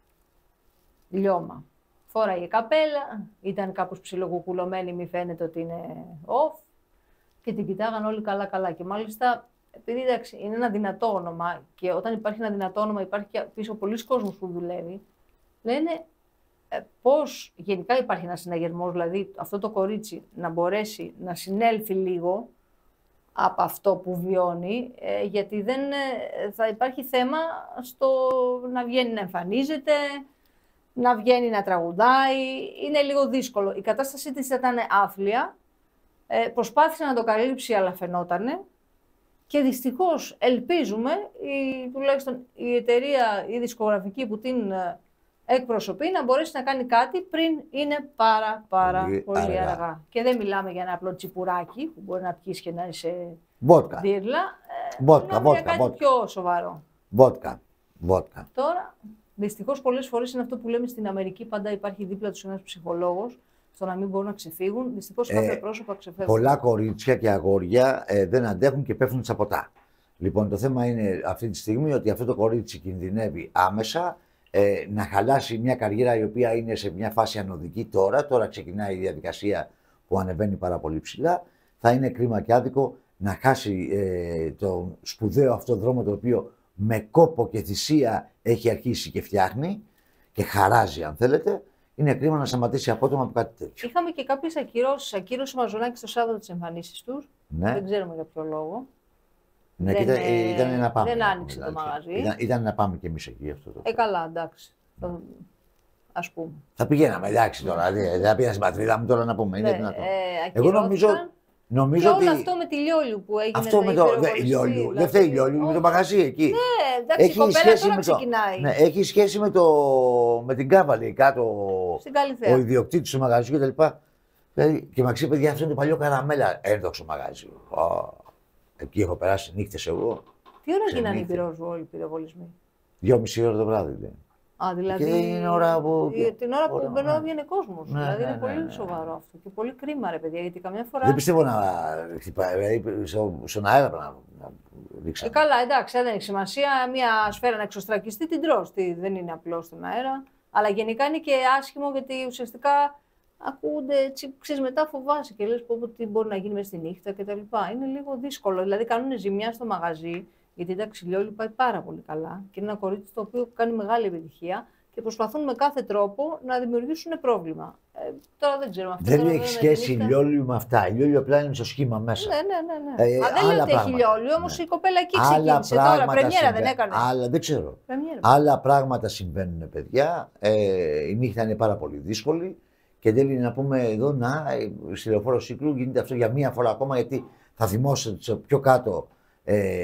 B: Λιώμα. Φόραγε καπέλα. Ήταν κάπως ψιλοκουκουλωμένη. Μη φαίνεται ότι είναι off. Και την κοιτάγαν όλοι καλά-καλά. Και μάλιστα. Επειδή εντάξει, είναι ένα δυνατό όνομα και όταν υπάρχει ένα δυνατό όνομα υπάρχει και πίσω πολλοί κόσμος που δουλεύει, λένε ε, πώς γενικά υπάρχει ένας συναγερμός, δηλαδή αυτό το κορίτσι να μπορέσει να συνέλθει λίγο από αυτό που βιώνει, ε, γιατί δεν ε, θα υπάρχει θέμα στο να βγαίνει να εμφανίζεται, να βγαίνει να τραγουδάει, είναι λίγο δύσκολο. Η κατάστασή της ήταν άθλια, ε, προσπάθησε να το καλύψει αλλά φαινότανε. Και δυστυχώς ελπίζουμε, η, τουλάχιστον η εταιρεία, η δισκογραφική που την εκπροσωπεί, να μπορέσει να κάνει κάτι πριν είναι πάρα πάρα πολύ, πολύ αργά. αργά. Και δεν μιλάμε για ένα απλό τσιπουράκι που μπορεί να πιείς και να είσαι
A: Βότκα.
B: δίρλα.
A: Βότκα, βότκα,
B: κάτι
A: βότκα.
B: πιο σοβαρό.
A: Βότκα, βότκα.
B: Τώρα, δυστυχώς πολλές φορές είναι αυτό που λέμε στην Αμερική, πάντα υπάρχει δίπλα τους ένας ψυχολόγος, στο να μην μπορούν να ξεφύγουν. Δυστυχώς κάποια ε, πρόσωπα ξεφεύγουν.
A: Πολλά κορίτσια και αγόρια ε, δεν αντέχουν και πέφτουν στα ποτά. Λοιπόν, το θέμα είναι αυτή τη στιγμή ότι αυτό το κορίτσι κινδυνεύει άμεσα ε, να χαλάσει μια καριέρα η οποία είναι σε μια φάση ανωδική τώρα. Τώρα ξεκινάει η διαδικασία που ανεβαίνει πάρα πολύ ψηλά. Θα είναι κρίμα και άδικο να χάσει ε, το σπουδαίο αυτό δρόμο το οποίο με κόπο και θυσία έχει αρχίσει και φτιάχνει και χαράζει αν θέλετε. Είναι κρίμα να σταματήσει απότομα από κάτι τέτοιο.
B: Είχαμε και κάποιες ακυρώσεις. Ακύρωσε ο Μαζονάκης το Σάββατο τις εμφανίσεις τους.
A: Ναι.
B: Δεν ξέρουμε για ποιο λόγο.
A: Ναι,
B: δεν,
A: ήταν, ε, ήταν να πάμε.
B: Δεν άνοιξε
A: δηλαδή.
B: το μαγαζί.
A: Ήταν, ήταν να πάμε κι εμείς εκεί αυτό το.
B: Ε, καλά, εντάξει. Το, ας πούμε.
A: Θα πηγαίναμε, εντάξει τώρα. Δεν θα πήγα στην πατρίδα μου τώρα να πούμε. Είναι
B: ναι,
A: δυνατόν.
B: Ε,
A: Εγώ νομίζω. Νομίζω
B: και
A: ότι...
B: όλο αυτό με τη Λιόλιου που έγινε.
A: Αυτό με το. Δε, Λιόλιου.
B: Δηλαδή.
A: Δεν φταίει η Λιόλιου, με το μαγαζί εκεί.
B: Ναι, εντάξει, έχει η κοπέλα σχέση τώρα με το... ξεκινάει.
A: Ναι, έχει σχέση με, το... με την Κάβαλη κάτω.
B: Στην Καλυθέα.
A: Ο ιδιοκτήτης του μαγαζιού κτλ. Και μα είπε, παιδιά, αυτό είναι το παλιό καραμέλα. Ένδοξο μαγαζί. Oh, εκεί έχω περάσει νύχτες εγώ.
B: Τι ώρα γίνανε οι πυροβολισμοί?
A: Δυόμιση ώρα το βράδυ. Λέει.
B: Α, δηλαδή.
A: Και είναι ώρα που...
B: Την ώρα που μπαίνει
A: ναι.
B: βγαίνει κόσμο.
A: Ναι,
B: δηλαδή
A: ναι,
B: είναι πολύ
A: ναι, ναι.
B: σοβαρό αυτό. Και πολύ κρίμα, ρε παιδιά, γιατί καμιά φορά.
A: Δεν πιστεύω να χτυπάει. Δηλαδή στο, στον αέρα πρέπει να, να ρίξαμε.
B: Ε, καλά, εντάξει, δεν έχει σημασία. Μια σφαίρα να εξωστρακιστεί την τρως. Δεν είναι απλό στον αέρα. Αλλά γενικά είναι και άσχημο γιατί ουσιαστικά ακούγονται έτσι. Ξέρεις, μετά φοβάσαι και λες πω τι μπορεί να γίνει μέσα στη νύχτα κτλ. Είναι λίγο δύσκολο. Δηλαδή κάνουν ζημιά στο μαγαζί. Γιατί εντάξει, η Λιόλιου πάει πάρα πολύ καλά και είναι ένα κορίτσι το οποίο κάνει μεγάλη επιτυχία και προσπαθούν με κάθε τρόπο να δημιουργήσουν πρόβλημα. Ε, τώρα δεν ξέρω.
A: Δεν έχει σχέση η Λιόλιου με αυτά. Η Λιόλιου απλά είναι στο σχήμα μέσα.
B: Ναι, ναι, ναι. ναι.
A: Ε,
B: Α, δεν λέω ότι έχει Λιόλιου, όμως ναι. η κοπέλα εκεί ξεκίνησε. Τώρα πρεμιέρα δεν έκανε.
A: Άλλα, δεν ξέρω.
B: Πρεμιέρα.
A: Άλλα πράγματα συμβαίνουν, παιδιά. Ε, η νύχτα είναι πάρα πολύ δύσκολη και δεν είναι να πούμε εδώ να στη Λεωφόρο Σύκλου γίνεται αυτό για μία φορά ακόμα γιατί θα θυμόσαστε πιο κάτω. Ε,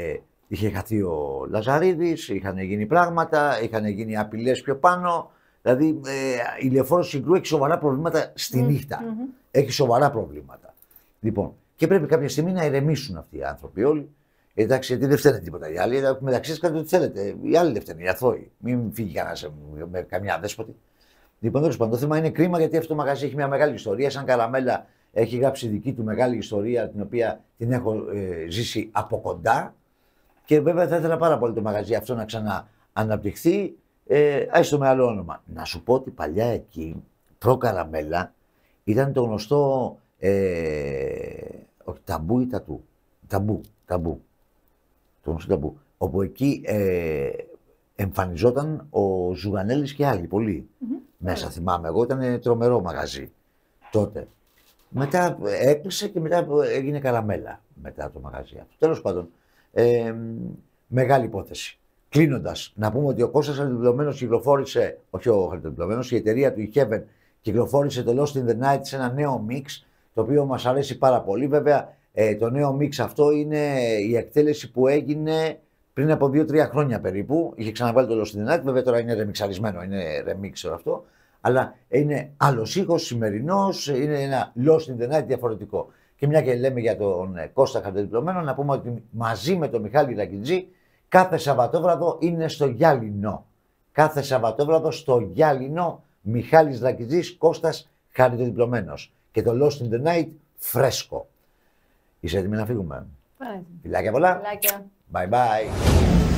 A: είχε χαθεί ο Λαζαρίδης, είχαν γίνει πράγματα, είχαν γίνει απειλές πιο πάνω. Δηλαδή ε, η Λεωφόρο Συγκρού έχει σοβαρά προβλήματα στη
B: Mm,
A: νύχτα.
B: mm-hmm.
A: Έχει σοβαρά προβλήματα. Λοιπόν, και πρέπει κάποια στιγμή να ηρεμήσουν αυτοί οι άνθρωποι όλοι. Εντάξει, γιατί δεν φταίνε τίποτα οι άλλοι. Μεταξύ σα κάνετε ό,τι θέλετε. Οι άλλοι δεν φταίνε, οι αθώοι. Μην φύγει κανένα με καμιά δέσποτη. Λοιπόν, τέλος πάντων, το θέμα είναι κρίμα γιατί αυτό το μαγαζί έχει μια μεγάλη ιστορία. Σαν Καραμέλα έχει γράψει δική του μεγάλη ιστορία, την οποία την έχω ε, ζήσει από κοντά. Και βέβαια θα ήθελα πάρα πολύ το μαγαζί αυτό να ξανααναπτυχθεί. Ε, έστω με άλλο όνομα. Να σου πω ότι παλιά εκεί, προ Καραμέλα, ήταν το γνωστό. Ε, όχι, ταμπού ή τατού. Ταμπού, ταμπού. Το γνωστό ταμπού. Όπου εκεί ε, εμφανιζόταν ο Ζουγανέλης και άλλοι πολλοί. Mm-hmm. Μέσα, yeah. θυμάμαι εγώ, ήταν τρομερό μαγαζί τότε. Μετά έκλεισε και μετά έγινε Καραμέλα μετά το μαγαζί αυτό. Τέλος πάντων, ε, μεγάλη υπόθεση. Κλείνοντας, να πούμε ότι ο Κώστας Χαρτοδιπλωμένος κυκλοφόρησε, όχι ο Χαρτοδιπλωμένος, η εταιρεία του, η Heaven, κυκλοφόρησε το Lost in the Night σε ένα νέο mix, το οποίο μας αρέσει πάρα πολύ. Βέβαια, ε, το νέο mix αυτό είναι η εκτέλεση που έγινε πριν από δύο τρία χρόνια περίπου. Είχε ξαναβάλει το Lost in the Night, βέβαια τώρα είναι ρεμιξαρισμένο, είναι remix αυτό. Αλλά είναι άλλος ήχος, σημερινός, είναι ένα Lost in the Night διαφορετικό. Και μια και λέμε για τον Κώστα Χαρτοδιπλωμένο, να πούμε ότι μαζί με τον Μιχάλη Ρακιτζή κάθε Σαββατόβραδο είναι στο Γυάλινο. Κάθε Σαββατόβραδο στο Γυάλινο, Μιχάλης Ρακιτζής, Κώστας Χαρτοδιπλωμένος. Και το Lost in the Night φρέσκο. Είσαι έτοιμη να φύγουμε?
B: Right.
A: Φιλάκια πολλά.
B: Φιλάκια.
A: Bye bye.